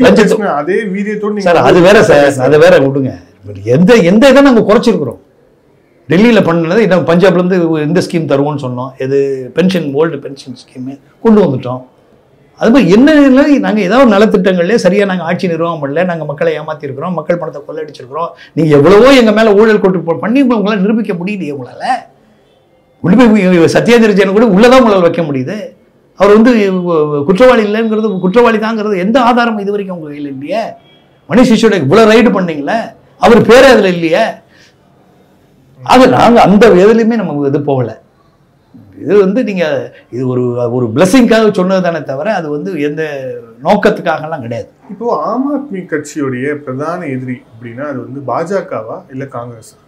அதே வீரியத்தோடு சார் அது வேற சார், அதை வேற விடுங்க. எந்த எந்த இதை நாங்கள் குறைச்சிருக்கிறோம். டெல்லியில் பண்ணது இதை பஞ்சாப்லேருந்து எந்த ஸ்கீம் தருவோம்னு சொன்னோம், எது பென்ஷன் ஓல்டு பென்ஷன் ஸ்கீமு கொண்டு வந்துட்டோம். அது மாதிரி என்ன நாங்கள் ஏதாவது நலத்திட்டங்கள்லேயே சரியாக நாங்கள் ஆட்சி நிர்வாகம் பண்ணல, நாங்கள் மக்களை ஏமாற்றிருக்கிறோம், மக்கள் பணத்தை கொள்ளடிச்சிருக்கிறோம். நீங்கள் எவ்வளவோ எங்கள் மேலே ஊழல் கொண்டு பண்ணி உங்களால் நிரூபிக்க முடியலையே. உங்களால் உள்ள சத்யேந்திர ஜெயின் கூட உள்ளதான் உங்களால் வைக்க முடியுது. அவர் வந்து குற்றவாளி இல்லைங்கிறது, குற்றவாளி தாங்கிறது எந்த ஆதாரம் இது வரைக்கும் உங்கள் கையில் இல்லையே. மணிஷ் சிசோடியா இவ்வளோ ரைடு பண்ணீங்களே, அவர் பேரே அதில் இல்லையே. அது நாங்கள் அந்த எதுலையுமே நம்ம இது போகலை. இது வந்து நீங்கள் இது ஒரு ஒரு பிளஸிங்காக சொன்னது தானே தவிர அது வந்து எந்த நோக்கத்துக்காகலாம் கிடையாது. இப்போ ஆம் ஆத்மி கட்சியுடைய பிரதான எதிரி அப்படின்னா அது வந்து பாஜகவா இல்லை காங்கிரஸா?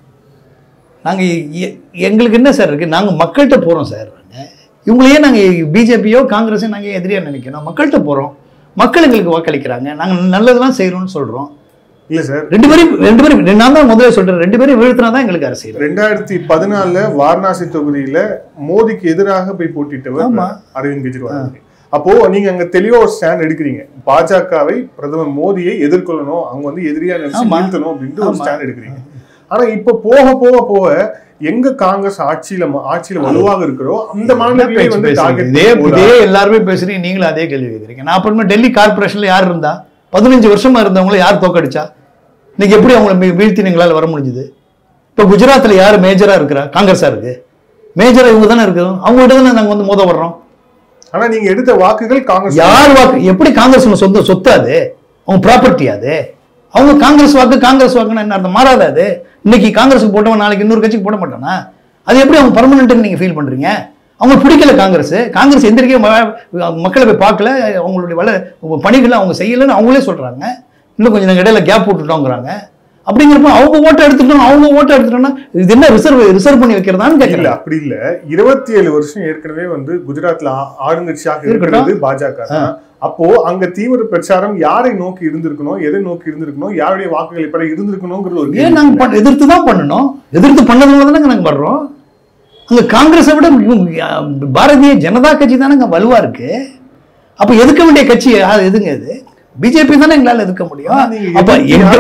நாங்கள் எங்களுக்கு என்ன சார் இருக்குது, நாங்கள் மக்கள்கிட்ட போகிறோம் சார். இவங்களையே நாங்கள் பிஜேபியோ காங்கிரஸோ நாங்கள் எதிரியாக நினைக்கணும். மக்கள்கிட்ட போகிறோம், மக்கள் எங்களுக்கு வாக்களிக்கிறாங்க, நாங்கள் நல்லதெல்லாம் செய்கிறோம்னு சொல்கிறோம். இல்ல சார், ரெண்டு பேரும் ரெண்டு பேரும் நான் தான் முதல்ல சொல்றேன், ரெண்டு பேரும் வீழ்த்தினா தான் எங்களுக்கு அரசியல். ரெண்டாயிரத்தி பதினாலுல வாரணாசி தொகுதியில மோடிக்கு எதிராக போய் போட்டிட்டவர் அரவிந்த் கெஜ்ரிவால். அப்போ நீங்க அங்க தெளிவா ஒரு ஸ்டாண்ட் எடுக்கிறீங்க, பாஜகவை பிரதமர் மோடியை எதிர்கொள்ளணும், அவங்க வந்து எதிரியா நினைச்சு வீழ்த்தணும் அப்படின்ட்டு ஒரு ஸ்டாண்ட் எடுக்கிறீங்க. ஆனா இப்ப போக போக போக எங்க காங்கிரஸ் ஆட்சியில ஆட்சியில வலுவாக இருக்கிறோம் அந்த மாநிலங்களே வந்து இதே எல்லாருமே பேசுறீங்க, நீங்களும் அதே கேள்வி கேட்குறீங்க. நான் அப்புறமா டெல்லி கார்பரேஷன்ல யார் இருந்தா, பதினஞ்சு வருஷமா இருந்தவங்களை யார் தோக்கடிச்சா, இன்னைக்கு எப்படி அவங்களை வீழ்த்தினீங்களால வர முடிஞ்சுது? இப்போ குஜராத்தில் யார் மேஜரா இருக்கிறா? காங்கிரஸா இருக்கு, மேஜரா இவங்க தானே இருக்கிறோம், அவங்ககிட்ட தானே நாங்கள் வந்து மோத வர்றோம். ஆனா நீங்க எடுத்த வாக்குகள் காங்கிரஸ். யார் வாக்கு? எப்படி காங்கிரஸ் சொந்த சொத்து? அது அவங்க ப்ராப்பர்ட்டி. அது அவங்க காங்கிரஸ் வாக்கு, காங்கிரஸ் வாக்குன்னா என்ன அர்த்தம்? மாறாது. அது இன்னைக்கு காங்கிரஸுக்கு போட்டவன் நாளைக்கு இன்னொரு கட்சிக்கு போட மாட்டானா? அது எப்படி அவங்க பர்மனன்ட்னு நீங்க ஃபீல் பண்றீங்க? அவங்க பிடிக்கல காங்கிரஸ், காங்கிரஸ் எந்திரிக்க மக்களை போய் பார்க்கல, அவங்களுடைய வள பணிகளை அவங்க செய்யலைன்னு அவங்களே சொல்றாங்க. இன்னும் கொஞ்சம் நாங்கள் இடையில கேப் போட்டுட்டோங்கிறாங்க. அப்படிங்கிறப்ப அவங்க ஓட்டை எடுத்துட்டோம், அவங்க ஓட்டை எடுத்துட்டோம்னா இது என்ன ரிசர்வ் ரிசர்வ் பண்ணி வைக்கிறதான்னு கேட்கல. அப்படி இல்ல, இருபத்தி ஏழு வருஷம் ஏற்கனவே வந்து குஜராத்ல ஆளுங்கட்சியாக இருக்கிறது பாஜக. அப்போ அங்க தீவிர பிரச்சாரம் யாரை நோக்கி இருந்திருக்கணும், எதை நோக்கி இருந்திருக்கணும், யாருடைய வாக்குகள் இப்ப இருந்திருக்கணும்ங்கிறது ஒரு ஏன் நாங்க எதிர்த்து தான் பண்ணணும். எதிர்த்து பண்ணதுனால தானே நாங்க வர்றோம். அங்க காங்கிரஸை விட பாரதிய ஜனதா கட்சி தானே வலுவா இருக்கு. அப்ப எதிர்க்க வேண்டிய கட்சி எதுங்க? இது பிஜேபி தானே எங்களால எதிர்க்க முடியும். அப்ப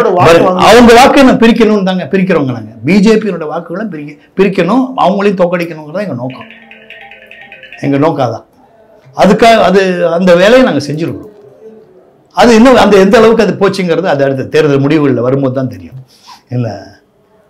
அவங்க வாக்கு பிரிக்கணும் தாங்க பிரிக்கிறவங்க. நாங்க பிஜேபியோட வாக்குகளை பிரிக்க பிரிக்கணும், அவங்களையும் தோக்கடிக்கணுங்கிறத எங்க நோக்கம். எங்க நோக்காதான் அதுக்காக அது அந்த வேலையை நாங்கள் செஞ்சுருக்கிறோம். அது இன்னும் அந்த எந்த அளவுக்கு அது போச்சுங்கிறது அது அடுத்த தேர்தல் முடிவுகளில் வரும்போது தான் தெரியும். இல்லை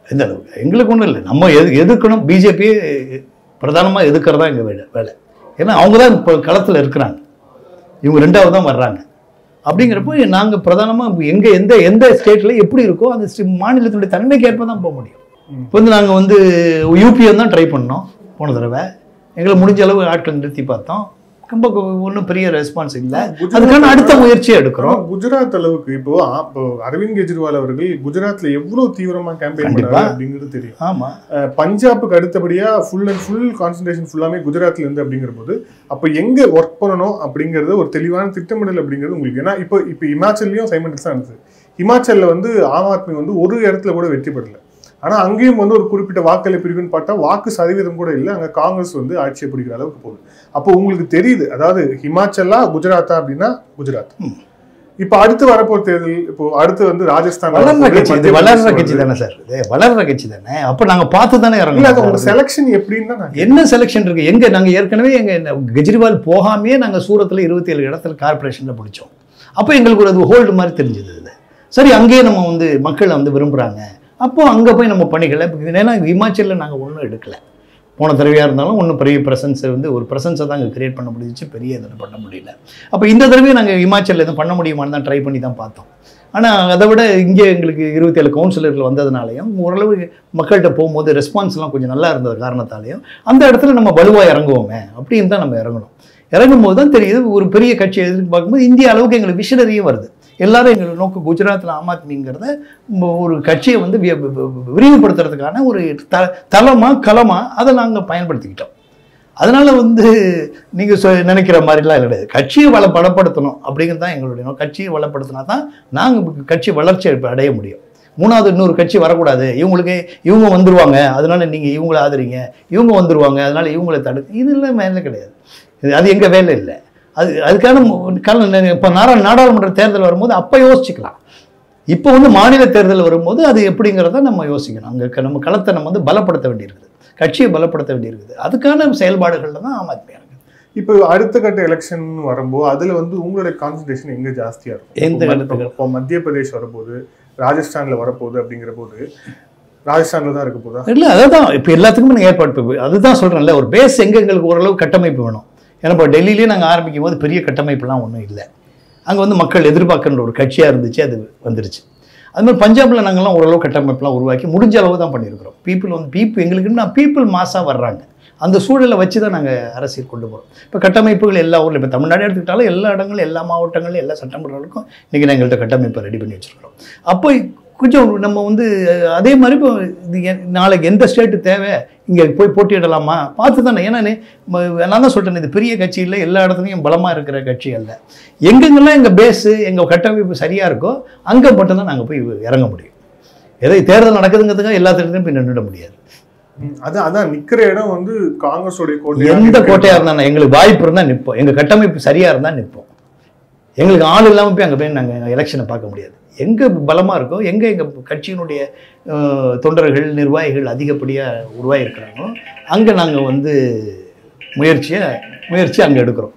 எந்த அளவுக்கு எங்களுக்கு ஒன்றும் இல்லை. நம்ம எது எதுக்கணும் பிஜேபியை பிரதானமாக எதுக்கிறதா எங்கள் வேலை வேலை ஏன்னா அவங்க தான் இப்போ களத்தில் இருக்கிறாங்க, இவங்க ரெண்டாவது தான் வர்றாங்க. அப்படிங்கிறப்போ நாங்கள் பிரதானமாக எங்கே எந்த எந்த ஸ்டேட்டில் எப்படி இருக்கோ அந்த மாநிலத்தினுடைய தன்மைக்கு ஏற்ப தான் போக முடியும். இப்போ வந்து நாங்கள் வந்து யூபியை தான் ட்ரை பண்ணோம் போன தடவை, எங்களை முடிஞ்ச அளவு ஆட்கள் நிறுத்தி பார்த்தோம், ரொம்ப ஒன்றும் பெரிய ரெஸ்பான்ஸ் இல்லை. அதுக்கான அடுத்த முயற்சியை எடுக்கிறோம். குஜராத் அளவுக்கு இப்போ இப்போ அரவிந்த் கெஜ்ரிவால் அவர்கள் குஜராத்ல எவ்வளவு தீவிரமா கேம்பெயின் பண்றாங்க அப்படிங்கிறது தெரியும். ஆமா, பஞ்சாபுக்கு அடுத்தபடியா ஃபுல் அண்ட் ஃபுல் கான்சன்ட்ரேஷன் ஃபுல்லாமே குஜராத்ல இருந்து அப்படிங்கிற போது அப்போ எங்க ஒர்க் பண்ணணும் அப்படிங்கிறது ஒரு தெளிவான திட்டமிடல் அப்படிங்கிறது உங்களுக்கு. ஏன்னா இப்போ இப்போ இமாச்சல்லையும் சைமண்டஸ் தான் இருந்துச்சு. இமாச்சல்ல வந்து ஆம் ஆத்மி வந்து ஒரு இடத்துல கூட வெற்றி பெறல. ஆனா அங்கேயும் வந்து ஒரு குறிப்பிட்ட வாக்களிப்பு இருக்குன்னு பார்த்தா வாக்கு சதவீதம் கூட இல்லை, அங்க காங்கிரஸ் வந்து ஆட்சியை பிடிக்கிற அளவுக்கு போகுது. அப்போ உங்களுக்கு தெரியுது, அதாவது ஹிமாச்சலா குஜராத்தா அப்படின்னா குஜராத். இப்ப அடுத்து வரப்போற தேர்தல், இப்போ அடுத்து வந்து ராஜஸ்தான் வளர்ற கட்சி வளர்ற கட்சி தானே சார், வளர்ற கட்சி தானே. அப்ப நாங்க பார்த்து தானே இறங்கணும். செலக்ஷன் எப்படின்னா என்ன செலக்ஷன் இருக்கு எங்க? நாங்க ஏற்கனவே எங்க கெஜ்ரிவால் போகாமே நாங்க சூரத்துல இருபத்தி ஏழு இடத்துல கார்பரேஷன்ல பிடிச்சோம். அப்போ எங்களுக்கு ஒரு அது ஹோல்டு மாதிரி தெரிஞ்சது. அது சரி, அங்கேயே நம்ம வந்து மக்கள் வந்து விரும்புறாங்க, அப்போ அங்கே போய் நம்ம பணிகளை. ஏன்னா இமாச்சலில் நாங்கள் ஒன்றும் எடுக்கலை, போன தடவையாக இருந்தாலும் ஒன்றும் பெரிய ப்ரெசன்ஸை வந்து ஒரு ப்ரெசன்ஸை தான் அங்கே கிரியேட் பண்ண முடிஞ்சிச்சு, பெரிய இதில் பண்ண முடியல. அப்போ இந்த தடவையும் நாங்கள் இமாச்சலில் எதுவும் பண்ண முடியுமான்னு தான் ட்ரை பண்ணி தான் பார்த்தோம். ஆனால் அதை விட இங்கே எங்களுக்கு இருபத்தி ஏழு கவுன்சிலர்கள் வந்ததுனாலையும் ஓரளவு மக்கள்கிட்ட போகும்போது ரெஸ்பான்ஸ்லாம் கொஞ்சம் நல்லா இருந்தது காரணத்தாலையும் அந்த இடத்துல நம்ம வலுவாக இறங்குவோமே அப்படின்னு தான் நம்ம இறங்கணும். இறங்கும் போது தான் தெரியுது ஒரு பெரிய கட்சியை எதிர்த்து பார்க்கும்போது இந்திய அளவுக்கு எங்களுக்கு விஷனரியும் வருது. எல்லாரும் எங்களை நோக்கு குஜராத்தில் ஆம் ஆத்மிங்கிறத ஒரு கட்சியை வந்து விரிவுபடுத்துறதுக்கான ஒரு த தளமாக களமாக அதை நாங்கள் பயன்படுத்திக்கிட்டோம். அதனால் வந்து நீங்கள் சொ நினைக்கிற மாதிரிலாம் கிடையாது. கட்சியை வள பலப்படுத்தணும் அப்படிங்கிறது தான் எங்களுடைய. கட்சியை வளப்படுத்தினா தான் நாங்கள் கட்சி வளர்ச்சி அடைய முடியும். மூணாவது இன்னொரு கட்சி வரக்கூடாது, இவங்களுக்கு இவங்க வந்துடுவாங்க அதனால நீங்கள் இவங்களை ஆதரிங்க, இவங்க வந்துடுவாங்க அதனால இவங்களை தடுக்க, இதெல்லாம் வேலை கிடையாது. அது எங்கள் வேலை இல்லை. அது அதுக்கான இப்போ நாடா நாடாளுமன்ற தேர்தல் வரும்போது அப்போ யோசிச்சுக்கலாம். இப்போ வந்து மாநில தேர்தல் வரும்போது அது எப்படிங்கிறத நம்ம யோசிக்கணும். அங்கே நம்ம களத்தை நம்ம வந்து பலப்படுத்த வேண்டியிருக்குது, கட்சியை பலப்படுத்த வேண்டியிருக்குது. அதுக்கான செயல்பாடுகளில் தான் ஆம் ஆத்மியாக இருக்குது. இப்போ அடுத்த கட்ட எலெக்ஷன் வரும்போது அதில் வந்து உங்களுடைய கான்சன்ட்ரேஷன் எங்கே ஜாஸ்தியாக இருக்கும்? எந்த கட்டத்துக்கு? இப்போ மத்திய பிரதேஷ் வரப்போகுது, ராஜஸ்தானில் வரப்போகுது அப்படிங்கிற போது ராஜஸ்தானில் தான் இருக்க போதா? இல்லை, அதை தான் இப்போ எல்லாத்துக்குமே நாங்கள் ஏற்பாடு அதுதான் சொல்கிறேன்ல, ஒரு பேஸ் எங்கே எங்களுக்கு ஓரளவு கட்டமைப்பு வேணும். ஏன்னா இப்போ டெல்லியிலே நாங்கள் ஆரம்பிக்கும் போது பெரிய கட்டமைப்புலாம் ஒன்றும் இல்லை. அங்கே வந்து மக்கள் எதிர்பார்க்கின்ற ஒரு கட்சியாக இருந்துச்சு, அது வந்துருச்சு. அதுமாதிரி பஞ்சாபில் நாங்கள்லாம் ஓரளவு கட்டமைப்புலாம் உருவாக்கி முடிஞ்ச அளவு தான் பண்ணியிருக்கிறோம். பீப்புள் வந்து பீப்புள் எங்களுக்குன்னா பீப்புள் மாசாக வர்றாங்க, அந்த சூழலை வச்சு தான் நாங்கள் அரசியல் கொண்டு போகிறோம். இப்போ கட்டமைப்புகள் எல்லா ஊரில், இப்போ தமிழ்நாடு எடுத்துக்கிட்டாலும் எல்லா இடங்களும் எல்லா மாவட்டங்களும் எல்லா சட்டமன்றங்களுக்கும் இன்றைக்கி நான் எங்கள்கிட்ட கட்டமைப்பை ரெடி பண்ணி வச்சுருக்கிறோம். அப்போ கொஞ்சம் நம்ம வந்து அதே மாதிரி இப்போ இது நாளைக்கு எந்த ஸ்டேட்டு தேவை, இங்கே போய் போட்டியிடலாமா பார்த்து தானே. ஏன்னா நான் தான் சொல்கிறேன், இது பெரிய கட்சி இல்லை, எல்லா இடத்துலையும் பலமாக இருக்கிற கட்சி அல்ல. எங்கெங்கெல்லாம் எங்கள் பேஸு எங்கள் கட்டமைப்பு சரியாக இருக்கோ அங்கே மட்டும்தான் நாங்கள் போய் இறங்க முடியும். எதை தேர்தல் நடக்குதுங்கிறதுக்காக எல்லா தேர்தலையும் போய் நின்றுட முடியாது. அதான் அதான் நிற்கிற இடம் வந்து காங்கிரஸோடைய கோட்டை. எந்த கோட்டையாக இருந்தால் எங்களுக்கு வாய்ப்பு இருந்தால் நிற்போம், எங்கள் கட்டமைப்பு சரியாக இருந்தால் நிற்போம். எங்களுக்கு ஆள் இல்லாமல் போய் அங்கே போய் நாங்கள் எலெக்ஷனை பார்க்க முடியாது. எங்கே பலமாக இருக்கோ, எங்கே எங்கள் கட்சியினுடைய தொண்டர்கள் நிர்வாகிகள் அதிகப்படியாக உருவாகிருக்கிறாங்களோ அங்கே நாங்கள் வந்து முயற்சியை முயற்சி அங்கே எடுக்கிறோம்.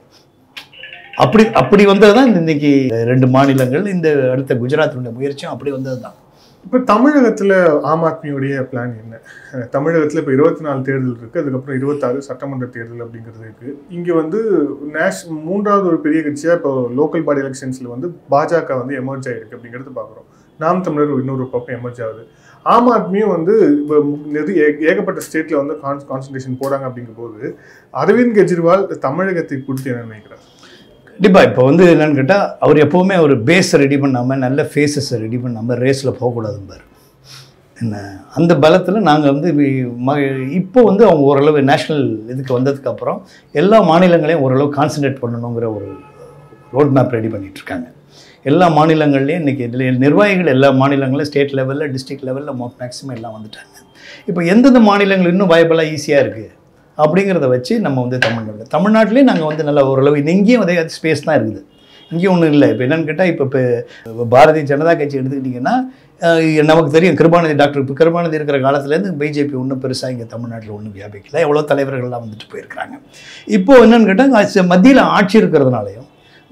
அப்படி அப்படி வந்தது தான் இன்றைக்கி ரெண்டு மாநிலங்கள், இந்த அடுத்த குஜராத்தினுடைய முயற்சியும் அப்படி வந்தது தான். இப்போ தமிழகத்தில் ஆம் ஆத்மியுடைய பிளான் என்ன? தமிழகத்தில் இப்போ இருபத்தி நாலு தேர்தல் இருக்குது, அதுக்கப்புறம் இருபத்தாறு சட்டமன்ற தேர்தல் அப்படிங்கிறது இருக்குது. இங்கே வந்து நேஷ் மூன்றாவது ஒரு பெரிய கட்சியாக இப்போ லோக்கல் பாடி எலெக்ஷன்ஸில் வந்து பாஜக வந்து எமர்ஜ் ஆகிருக்கு அப்படிங்கிறது பார்க்குறோம். நாம் தமிழர் இன்னொரு பக்கம் எமர்ஜ் ஆகுது. ஆம் ஆத்மியும் வந்து இப்போ நிறைய ஏகப்பட்ட ஸ்டேட்டில் வந்து கான் கான்சன்ட்ரேஷன் போகிறாங்க அப்படிங்கும்போது அரவிந்த் கெஜ்ரிவால் தமிழகத்தை குறித்து என்ன நினைக்கிறார்? கண்டிப்பாக இப்போ வந்து என்னென்னு கேட்டால், அவர் எப்போவுமே ஒரு பேஸை ரெடி பண்ணாமல் நல்ல ஃபேஸஸை ரெடி பண்ணாமல் ரேஸில் போகக்கூடாதும்பார். என்ன அந்த பலத்தில் நாங்கள் வந்து ம இப்போ வந்து அவங்க ஓரளவு நேஷ்னல் இதுக்கு வந்ததுக்கப்புறம் எல்லா மாநிலங்களையும் ஓரளவு கான்சன்ட்ரேட் பண்ணணுங்கிற ஒரு ரோட் மேப் ரெடி பண்ணிகிட்ருக்காங்க. எல்லா மாநிலங்கள்லேயும் இன்றைக்கி நிர்வாகிகள் எல்லா மாநிலங்களும் ஸ்டேட் லெவலில் டிஸ்ட்ரிக்ட் லெவலில் மேக்ஸிமம் எல்லாம் வந்துட்டாங்க. இப்போ எந்தெந்த மாநிலங்கள் இன்னும் வாய்ப்பெல்லாம் ஈஸியாக இருக்குது அப்படிங்கிறத வச்சு நம்ம வந்து தமிழ்நாட்டில் தமிழ்நாட்டிலே நாங்கள் வந்து நல்லா ஓரளவு இங்கேயும் அதே ஸ்பேஸ் தான் இருக்குது, இங்கேயும் ஒன்றும் இல்லை. இப்போ என்னென்னு கேட்டால், இப்போ இப்போ பாரதிய ஜனதா கட்சி எடுத்துக்கிட்டிங்கன்னா நமக்கு தெரியும், கிருபாநிதி டாக்டர் இப்போ கிருபாநிதி இருக்கிற காலத்துலேருந்து பிஜேபி ஒன்றும் பெருசாக இங்கே தமிழ்நாட்டில் ஒன்றும் வியாபிக்கல, எவ்வளோ தலைவர்கள்லாம் வந்துட்டு போயிருக்கிறாங்க. இப்போது என்னென்னு கேட்டால், மத்தியில் ஆட்சி இருக்கிறதுனாலையும்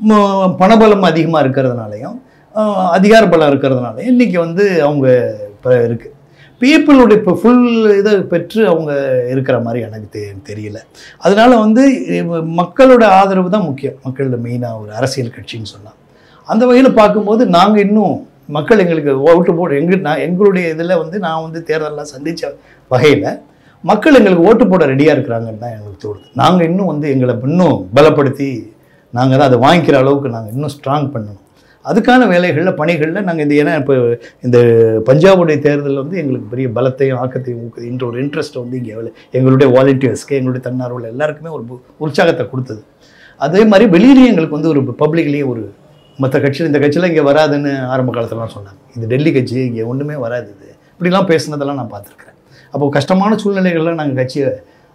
பணபலம் அதிகமாக இருக்கிறதுனாலையும் அதிகார பலம் இருக்கிறதுனாலையும் இன்றைக்கி வந்து அவங்க இப்போ இருக்குது. பீப்புளுடைய இப்போ ஃபுல் இதை பெற்று அவங்க இருக்கிற மாதிரி எனக்கு தெ தெரியல. அதனால வந்து மக்களோட ஆதரவு தான் முக்கியம். மக்களோட மெயினாக ஒரு அரசியல் கட்சின்னு சொன்னால் அந்த வகையில் பார்க்கும்போது நாங்கள் இன்னும் மக்கள் எங்களுக்கு ஓட்டு போட எங்கள் நான் எங்களுடைய இதில் வந்து நான் வந்து தேர்தலெலாம் சந்தித்த வகையில் மக்கள் எங்களுக்கு ஓட்டு போட ரெடியாக இருக்கிறாங்கன்னு தான் எங்களுக்கு தோணுது. நாங்கள் இன்னும் வந்து எங்களை இன்னும் பலப்படுத்தி நாங்கள் தான் அதை வாங்கிக்கிற அளவுக்கு நாங்கள் இன்னும் ஸ்ட்ராங் பண்ணணும். அதுக்கான வேலைகளில் பணிகளில் நாங்கள் இந்த ஏன்னா இப்போ இந்த பஞ்சாபுடைய தேர்தலில் வந்து எங்களுக்கு பெரிய பலத்தையும் ஆக்கத்தையும் ஊக்குது இன்ற ஒரு இன்ட்ரெஸ்ட்டை வந்து இங்கே எங்களுடைய வாலண்டியர்ஸ்க்கு எங்களுடைய தன்னார்வல எல்லாருக்குமே ஒரு உற்சாகத்தை கொடுத்தது. அதே மாதிரி வெளியிலேயும் எங்களுக்கு வந்து ஒரு பப்ளிக்லேயும் ஒரு மற்ற கட்சியில் இந்த கட்சியில் இங்கே வராதுன்னு ஆரம்ப காலத்துலலாம் சொன்னாங்க. இது டெல்லி கட்சி, இங்கே ஒன்றுமே வராது, இது இப்படிலாம் பேசுனதெல்லாம் நான் பார்த்துருக்குறேன். அப்போது கஷ்டமான சூழ்நிலைகள்லாம் நாங்கள் கட்சியை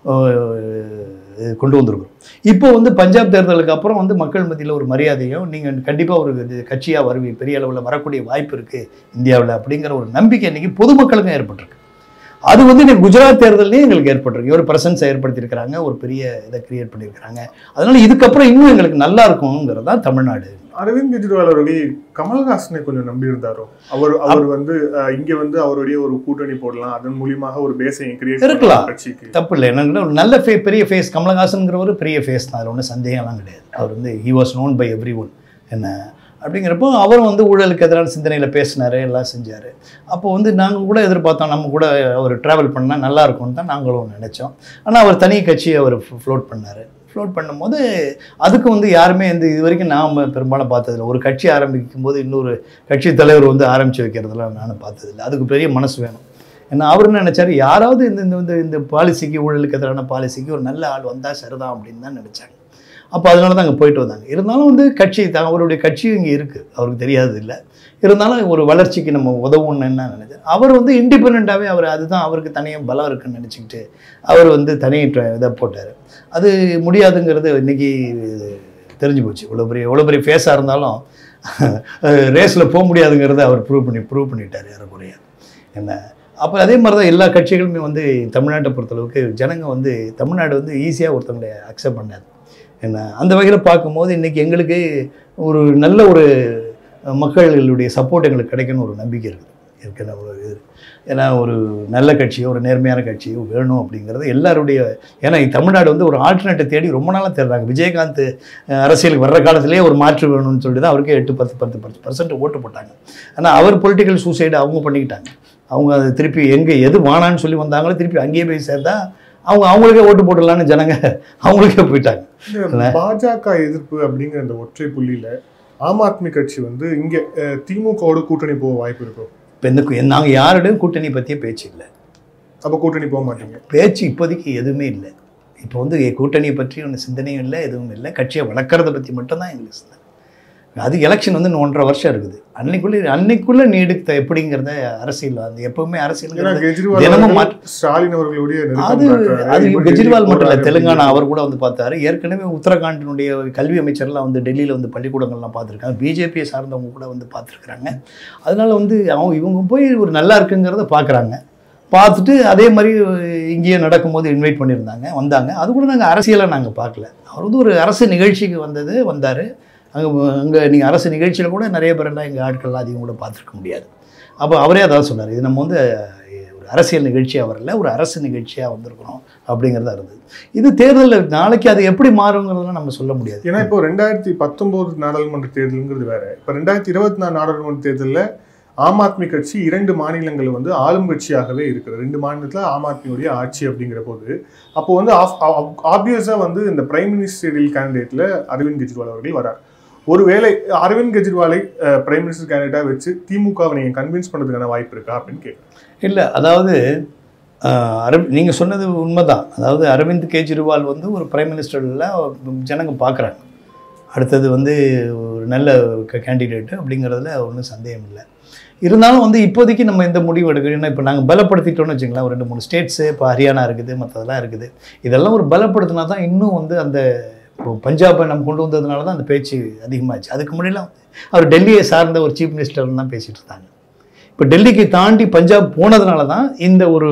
கொண்டு வந்திருக்கிறோம். இப்போ வந்து பஞ்சாப் தேர்தலுக்கு அப்புறம் வந்து மக்கள் மத்தியில் ஒரு மரியாதையும் நீங்கள் கண்டிப்பாக ஒரு கட்சியாக வருவி பெரிய அளவில் வரக்கூடிய வாய்ப்பு இருக்குது இந்தியாவில் அப்படிங்கிற ஒரு நம்பிக்கை இன்றைக்கி பொதுமக்களுக்கும் ஏற்பட்டிருக்கு. அது வந்து இன்னைக்கு குஜராத் தேர்தலையும் எங்களுக்கு ஏற்பட்டிருக்கு. ஒரு பிரசன்ஸை ஏற்படுத்தியிருக்கிறாங்க, ஒரு பெரிய இதை கிரியேட் பண்ணியிருக்கிறாங்க. அதனால இதுக்கப்புறம் இன்னும் எங்களுக்கு நல்லா இருக்குங்கிறது தான் தமிழ்நாடு. அரவிந்த் கெஜ்ரிவால் அவர்கள் கமல்ஹாசனை கொஞ்சம் நம்பி இருந்தாரோ? அவர் அவர் வந்து இங்க வந்து அவருடைய ஒரு கூட்டணி போடலாம், அதன் மூலியமாக ஒரு பேஸை கிரியேட் இருக்கலாம், தப்பு இல்லை. என்னன்னா ஒரு நல்ல ஃபே பெரிய ஃபேஸ் கமல்ஹாசன்ங்கிற ஒரு பெரிய ஃபேஸ் தான், அதில் ஒன்றும் சந்தேகம்லாம் கிடையாது. அவர் வந்து he was known by everyone என்ன அப்படிங்கிறப்போ அவரும் வந்து ஊழலுக்கு எதிரான சிந்தனையில் பேசினார், எல்லாம் செஞ்சார். அப்போ வந்து நாங்கள் கூட எதிர்பார்த்தோம் நம்ம கூட அவர் ட்ராவல் பண்ணால் நல்லாயிருக்கும்னு தான் நாங்களும் நினச்சோம். ஆனால் அவர் தனி கட்சியை அவர் ஃப்ளோட் பண்ணார். ஃப்ளோட் பண்ணும்போது அதுக்கு வந்து யாருமே வந்து இது வரைக்கும் நாம் பெரும்பாலும் பார்த்ததில்லை. ஒரு கட்சி ஆரம்பிக்கும் போது இன்னொரு கட்சி தலைவர் வந்து ஆரம்பித்து வைக்கிறதுலாம் நானும் பார்த்ததில்லை. அதுக்கு பெரிய மனசு வேணும். ஏன்னா அவர் என்ன நினச்சார், யாராவது இந்த இந்த இந்த பாலிசிக்கு ஊழலுக்கு எதிரான பாலிசிக்கு ஒரு நல்ல ஆள் வந்தால் சரிதான் அப்படின்னு தான் நினச்சாங்க. அப்போ அதனால தான் அங்கே போயிட்டு வந்தாங்க. இருந்தாலும் வந்து கட்சி தான் அவருடைய கட்சியும் இங்கே இருக்குது, அவருக்கு தெரியாது இல்லை. இருந்தாலும் ஒரு வளர்ச்சிக்கு நம்ம உதவுன்னு என்ன நினைச்சார். அவர் வந்து இண்டிபெண்ட்டாகவே அவர் அதுதான் அவருக்கு தனியாக பலம் இருக்குன்னு நினச்சிக்கிட்டு அவர் வந்து தனி இதை போட்டார். அது முடியாதுங்கிறது இன்றைக்கி தெரிஞ்சு போச்சு. இவ்வளோ பெரிய எவ்வளோ பெரிய ஃபேஸாக இருந்தாலும் ரேஸில் போக முடியாதுங்கிறத அவர் ப்ரூவ் பண்ணி ப்ரூவ் பண்ணிட்டார் ஏறக்குறைய என்ன. அப்போ அதே மாதிரி தான் எல்லா கட்சிகளுமே வந்து தமிழ்நாட்டை பொறுத்தளவுக்கு ஜனங்க வந்து தமிழ்நாடு வந்து ஈஸியாக ஒருத்தவங்களை அக்செப்ட் பண்ணாது என்ன. அந்த வகையில் பார்க்கும்போது இன்றைக்கி எங்களுக்கு ஒரு நல்ல ஒரு மக்களுடைய சப்போர்ட் எங்களுக்கு கிடைக்கணும் ஒரு நம்பிக்கை இருக்குது இருக்கிற ஒரு இது. ஏன்னா ஒரு நல்ல கட்சியோ ஒரு நேர்மையான கட்சியோ வேணும் அப்படிங்கிறது எல்லாருடைய. ஏன்னா தமிழ்நாடு வந்து ஒரு ஆல்டர்னேட்டை தேடி ரொம்ப நாளாக தேடுறாங்க. விஜயகாந்த் அரசியலுக்கு வர்ற காலத்திலேயே ஒரு மாற்று வேணும்னு சொல்லிட்டு தான் அவருக்கே எட்டு பத்து பத்து பத்து பர்சன்ட் ஓட்டு போட்டாங்க. ஆனால் அவர் பொலிட்டிக்கல் சூசைடு அவங்க பண்ணிக்கிட்டாங்க. அவங்க அது திருப்பி எங்கே எது வானான்னு சொல்லி வந்தாங்களோ திருப்பி அங்கேயே போய் சேர்ந்தா அவங்க அவங்களுக்கே ஓட்டு போட்டுடலான்னு ஜனங்க அவங்களுக்கே போயிட்டாங்க. பாஜக எதிர்ப்பு அப்படிங்கிற அந்த ஒற்றை புள்ளியில ஆம் ஆத்மி கட்சி வந்து இங்கே திமுகவோட கூட்டணி போக வாய்ப்பு இருக்கும். இப்போ இந்த நாங்கள் யாரோடையும் கூட்டணி பற்றியே பேச்சு இல்லை. அப்போ கூட்டணி போக மாட்டீங்க? பேச்சு இப்போதைக்கு எதுவுமே இல்லை. இப்போ வந்து கூட்டணியை பற்றி ஒன்று சிந்தனையும் இல்லை, எதுவும் இல்லை. கட்சியை வளர்க்குறத பற்றி மட்டும்தான் எங்களுக்கு சிந்தனை. அது எலெக்ஷன் வந்து ஒன்றரை வருஷம் இருக்குது. அன்னைக்குள்ளே அன்னைக்குள்ளே நீடித்த எப்படிங்கிறத அரசியல் அந்த எப்பவுமே அரசியல் தினமும் ஸ்டாலின் அவர்களுடைய அது அது கெஜ்ரிவால் மட்டும் இல்லை, தெலுங்கானா அவர் கூட வந்து பார்த்தாரு. ஏற்கனவே உத்தரகாண்டினுடைய கல்வி அமைச்சர்லாம் வந்து டெல்லியில் வந்து பள்ளிக்கூடங்கள்லாம் பார்த்துருக்காங்க. பிஜேபியை சார்ந்தவங்க கூட வந்து பார்த்துருக்குறாங்க. அதனால வந்து அவங்க இவங்க போய் ஒரு நல்லா இருக்குங்கிறத பார்க்குறாங்க. பார்த்துட்டு அதே மாதிரி இங்கேயே நடக்கும்போது இன்வைட் பண்ணியிருந்தாங்க, வந்தாங்க. அது கூட நாங்கள் அரசியலை நாங்கள் பார்க்கல. அவர் வந்து ஒரு அரசு நிகழ்ச்சிக்கு வந்தது வந்தார். அங்கே அங்கே நீங்கள் அரசு நிகழ்ச்சியில் கூட நிறைய பேரெல்லாம் எங்கள் ஆட்கள்லாம் அதிகம் கூட பார்த்துருக்க முடியாது. அப்போ அவரே அதான் சொன்னார், இது நம்ம வந்து ஒரு அரசியல் நிகழ்ச்சியாக வரல, ஒரு அரசு நிகழ்ச்சியாக வந்திருக்கிறோம் அப்படிங்கிறதா இருந்தது. இது தேர்தலில் நாளைக்கு அது எப்படி மாறுங்கிறதுலாம் நம்ம சொல்ல முடியாது. ஏன்னா இப்போ ரெண்டாயிரத்தி பத்தொம்போது நாடாளுமன்ற தேர்தலுங்கிறது வேறு. இப்போ ரெண்டாயிரத்தி இருபத்தி நாலு நாடாளுமன்ற தேர்தலில் ஆம் ஆத்மி கட்சி இரண்டு மாநிலங்கள் வந்து ஆளும் கட்சியாகவே இருக்குது. ரெண்டு மாநிலத்தில் ஆம் ஆத்மியுடைய ஆட்சி அப்படிங்கிற போது அப்போ வந்து ஆப்வியஸாக வந்து இந்த பிரைம் மினிஸ்டரியல் கேண்டிடேட்டில் அரவிந்த் கெஜ்ரிவால் அவர்கள் வரார். ஒருவேளை அரவிந்த் கெஜ்ரிவாலை பிரைம் மினிஸ்டர் கேண்டிடேட்டாக வச்சு திமுகவை நீங்கள் கன்வின்ஸ் பண்ணுறதுக்கான வாய்ப்பு இருக்கா அப்படின்னு கேட்குறேன். இல்லை, அதாவது அரவி நீங்கள் சொன்னது உண்மைதான். அதாவது அரவிந்த் கெஜ்ரிவால் வந்து ஒரு பிரைம் மினிஸ்டரில் ஜனங்க பார்க்குறாங்க. அடுத்தது வந்து ஒரு நல்ல கேண்டிடேட்டு அப்படிங்கிறதுல ஒன்றும் சந்தேகம் இல்லை. இருந்தாலும் வந்து இப்போதைக்கு நம்ம இந்த முடிவு எடுக்கணும். இப்போ நாங்கள் பலப்படுத்திட்டோம்னு வச்சுங்களேன், ஒரு ரெண்டு மூணு ஸ்டேட்ஸு இப்போ ஹரியானா இருக்குது, மற்றதெல்லாம் இருக்குது. இதெல்லாம் ஒரு பலப்படுத்தினா தான் இன்னும் வந்து அந்த இப்போ பஞ்சாபை நம்ம கொண்டு வந்ததுனால தான் அந்த பேச்சு அதிகமாகிடுச்சு. அதுக்கு முன்னாடிலாம் அவர் டெல்லியை சார்ந்த ஒரு சீஃப் மினிஸ்டர்னு தான் பேசிகிட்டு இருந்தாங்க. இப்போ டெல்லிக்கு தாண்டி பஞ்சாப் போனதுனால தான் இந்த ஒரு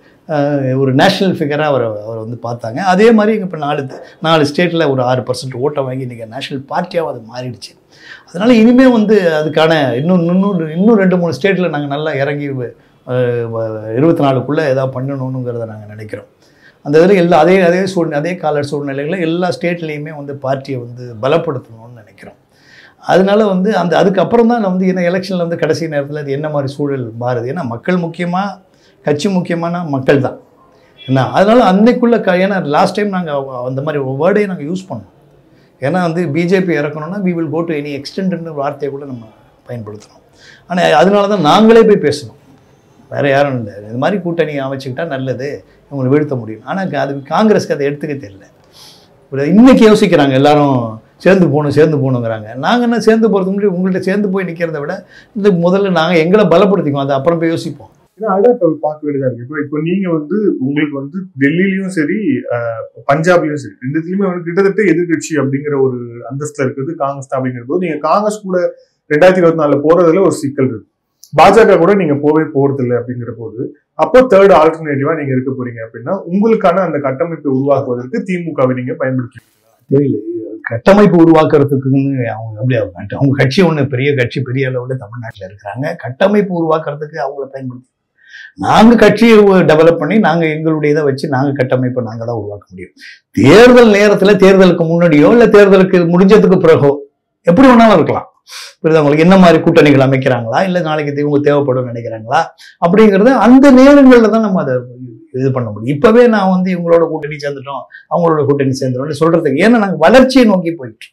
ஒரு நேஷ்னல் ஃபிகராக அவரை அவரை வந்து பார்த்தாங்க. அதே மாதிரி இப்போ நாலு நாலு ஸ்டேட்டில் ஒரு ஆறு பர்சன்ட் ஓட்டை வாங்கி இன்றைக்கி நேஷ்னல் பார்ட்டியாகவும் அது மாறிடுச்சு. அதனால் இனிமேல் வந்து அதுக்கான இன்னும் இன்னும் இன்னும் ரெண்டு மூணு ஸ்டேட்டில் நாங்கள் நல்லா இறங்கி இருபத்தி நாலுக்குள்ளே ஏதாவது பண்ணணுங்கிறத நாங்கள் நினைக்கிறோம். அந்த இதில் எல்லா அதே அதே சூழ்நிலை அதே கால சூழ்நிலைகளில் எல்லா ஸ்டேட்லேயுமே வந்து பார்ட்டியை வந்து பலப்படுத்தணும்னு நினைக்கிறோம். அதனால வந்து அந்த அதுக்கப்புறம் தான் வந்து என்ன எலெக்ஷனில் வந்து கடைசி நேரத்தில் அது என்ன மாதிரி சூழல் மாறுது. ஏன்னா மக்கள் முக்கியமாக கட்சி முக்கியமான மக்கள் தான் என்ன. அதனால அன்னைக்குள்ளே க ஏன்னா லாஸ்ட் டைம் நாங்கள் அந்த மாதிரி வேர்டையும் நாங்கள் யூஸ் பண்ணோம். ஏன்னா வந்து பிஜேபி இறக்கணும்னா we will go to any எக்ஸ்டெண்டுன்னு வார்த்தையை கூட நம்ம பயன்படுத்தணும். ஆனால் அதனால தான் நாங்களே போய் பேசணும், வேறு யாரும் இல்லை. இது மாதிரி கூட்டணி அமைச்சுக்கிட்டா நல்லது, இவங்களை வீழ்த்த முடியும். ஆனால் அது காங்கிரஸ்க்கு அதை எடுத்துக்க தெரியல. இன்னைக்கு யோசிக்கிறாங்க எல்லாரும் சேர்ந்து போகணும் சேர்ந்து போகணுங்கிறாங்க. நாங்கள் என்ன சேர்ந்து போகிறது முன்னாடி உங்கள்கிட்ட சேர்ந்து போய் நிற்கிறத விட இந்த முதல்ல நாங்கள் எங்களை பலப்படுத்திக்குவோம், அதை அப்புறம் போய் யோசிப்போம். ஏன்னா அதுதான் இப்போ பார்க்க வேண்டியதாக இருக்கு. இப்போ இப்போ நீங்கள் வந்து உங்களுக்கு வந்து டெல்லியிலையும் சரி பஞ்சாப்லையும் சரி ரெண்டுத்துலையுமே வந்து கிட்டத்தட்ட எதிர்கட்சி அப்படிங்கிற ஒரு அந்தஸ்தில் இருக்கிறது காங்கிரஸ் தான். அப்படிங்கிற போது நீங்கள் காங்கிரஸ் கூட ரெண்டாயிரத்தி இருபத்தி நாலுல போறதுல ஒரு சிக்கல் இருக்கு. பாஜக கூட நீங்க போவே போறது இல்லை அப்படிங்கிற போது அப்போ தேர்ட் ஆல்டர்னேட்டிவா நீங்க இருக்க போறீங்க அப்படின்னா உங்களுக்கான அந்த கட்டமைப்பை உருவாக்குவதற்கு திமுகவை நீங்க பயன்படுத்தி தெரியல. கட்டமைப்பு உருவாக்குறதுக்குன்னு அவங்க அப்படி அவங்க கட்சி ஒன்று பெரிய கட்சி பெரிய அளவில் தமிழ்நாட்டில் இருக்கிறாங்க. கட்டமைப்பு உருவாக்குறதுக்கு அவங்கள பயன்படுத்தி நாங்கள் கட்சியை டெவலப் பண்ணி நாங்கள் எங்களுடைய இதை வச்சு நாங்கள் கட்டமைப்பை நாங்கள் தான் உருவாக்க முடியும். தேர்தல் நேரத்தில் தேர்தலுக்கு முன்னாடியோ இல்லை தேர்தலுக்கு முடிஞ்சதுக்கு பிறகோ எப்படி வேணாலும் இருக்கலாம். புரியுது அவங்களுக்கு என்ன மாதிரி கூட்டணிகள் அமைக்கிறாங்களா இல்லை நாளைக்கு இவங்க தேவைப்படும் நினைக்கிறாங்களா அப்படிங்கிறத அந்த நேரங்களில் தான் நம்ம அதை இது பண்ண முடியும். இப்போவே நான் வந்து இவங்களோட கூட்டணி சேர்ந்துட்டோம் அவங்களோட கூட்டணி சேர்ந்துட்டோம் சொல்றதுக்கு ஏன்னா நாங்கள் வளர்ச்சியை நோக்கி போயிட்டு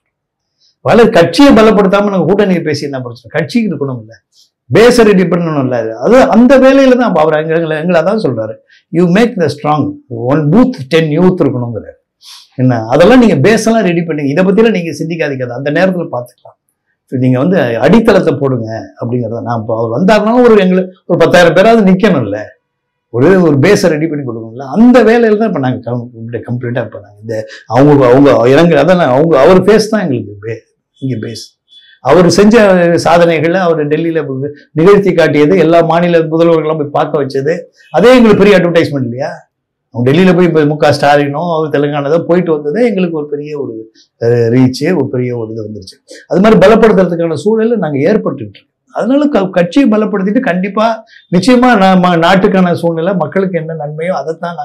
வளர் கட்சியை பலப்படுத்தாமல் நாங்கள் கூட்டணியை பேசி என்ன பிரச்சனை, கட்சிக்கு இருக்கணும் இல்லை, பேஸை ரெடி பண்ணணும் இல்லை. அது அந்த வேலையில தான் அவர் எங்களை எங்களை அதான் சொல்றாரு, you make the strong one booth ten youth இருக்கணுங்கிறாரு. என்ன அதெல்லாம் நீங்க பேஸெல்லாம் ரெடி பண்ணீங்க, இதை பத்திலாம் நீங்க சிந்திக்காதீங்க, அந்த நேரத்தில் பார்த்துக்கலாம். நீங்க வந்து அடித்தளத்தை போடுங்க அப்படிங்கிறத நான் இப்போ அவர் வந்தாருனாலும் ஒரு எங்களை ஒரு பத்தாயிரம் பேராவது நிற்கணும் இல்லை, ஒரு ஒரு பேஸை ரெடி பண்ணி கொடுக்கணும்ல. அந்த வேலையில தான் இப்போ நாங்கள் கம்ப்ளீட்டாக இப்போ நாங்கள் இந்த அவங்க அவங்க இறங்க அதான் அவங்க அவர் பேஸ் தான் எங்களுக்கு பே இங்கே பேஸ். அவர் செஞ்ச சாதனைகளை அவர் டெல்லியில் நிகழ்த்தி காட்டியது, எல்லா மாநில முதல்வர்களும் போய் பார்க்க வச்சது, அதே எங்களுக்கு பெரிய அட்வர்டைஸ்மெண்ட் இல்லையா. அவங்க டெல்லியில் போய் இப்போ மு க ஸ்டாலினோ அவர் தெலுங்கானா போயிட்டு வந்ததே எங்களுக்கு ஒரு பெரிய ஒரு ரீச்சு, ஒரு பெரிய ஒரு இது வந்துருச்சு. அது மாதிரி பலப்படுத்துறதுக்கான சூழலை நாங்கள் ஏற்பட்டுக்கிட்டு இருக்கோம். அதனால க கட்சியை பலப்படுத்திட்டு கண்டிப்பாக நிச்சயமாக நம்ம நாட்டுக்கான சூழ்நிலை மக்களுக்கு என்ன நன்மையோ அதைத்தான்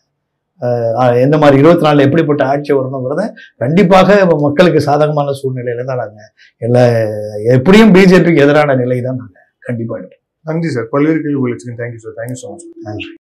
நாங்கள் எந்த மாதிரி இருபத்தி நாலில் எப்படிப்பட்ட ஆட்சி வரணுங்கிறத கண்டிப்பாக மக்களுக்கு சாதகமான சூழ்நிலையில தான் நாங்கள் எல்லா எப்படியும் பிஜேபிக்கு எதிரான நிலை தான் நாங்கள் கண்டிப்பாக எடுப்போம். நன்றி சார். பல்வேறு கேள்வி உங்களுக்கு thank you sir. Thank you so much. நன்றி.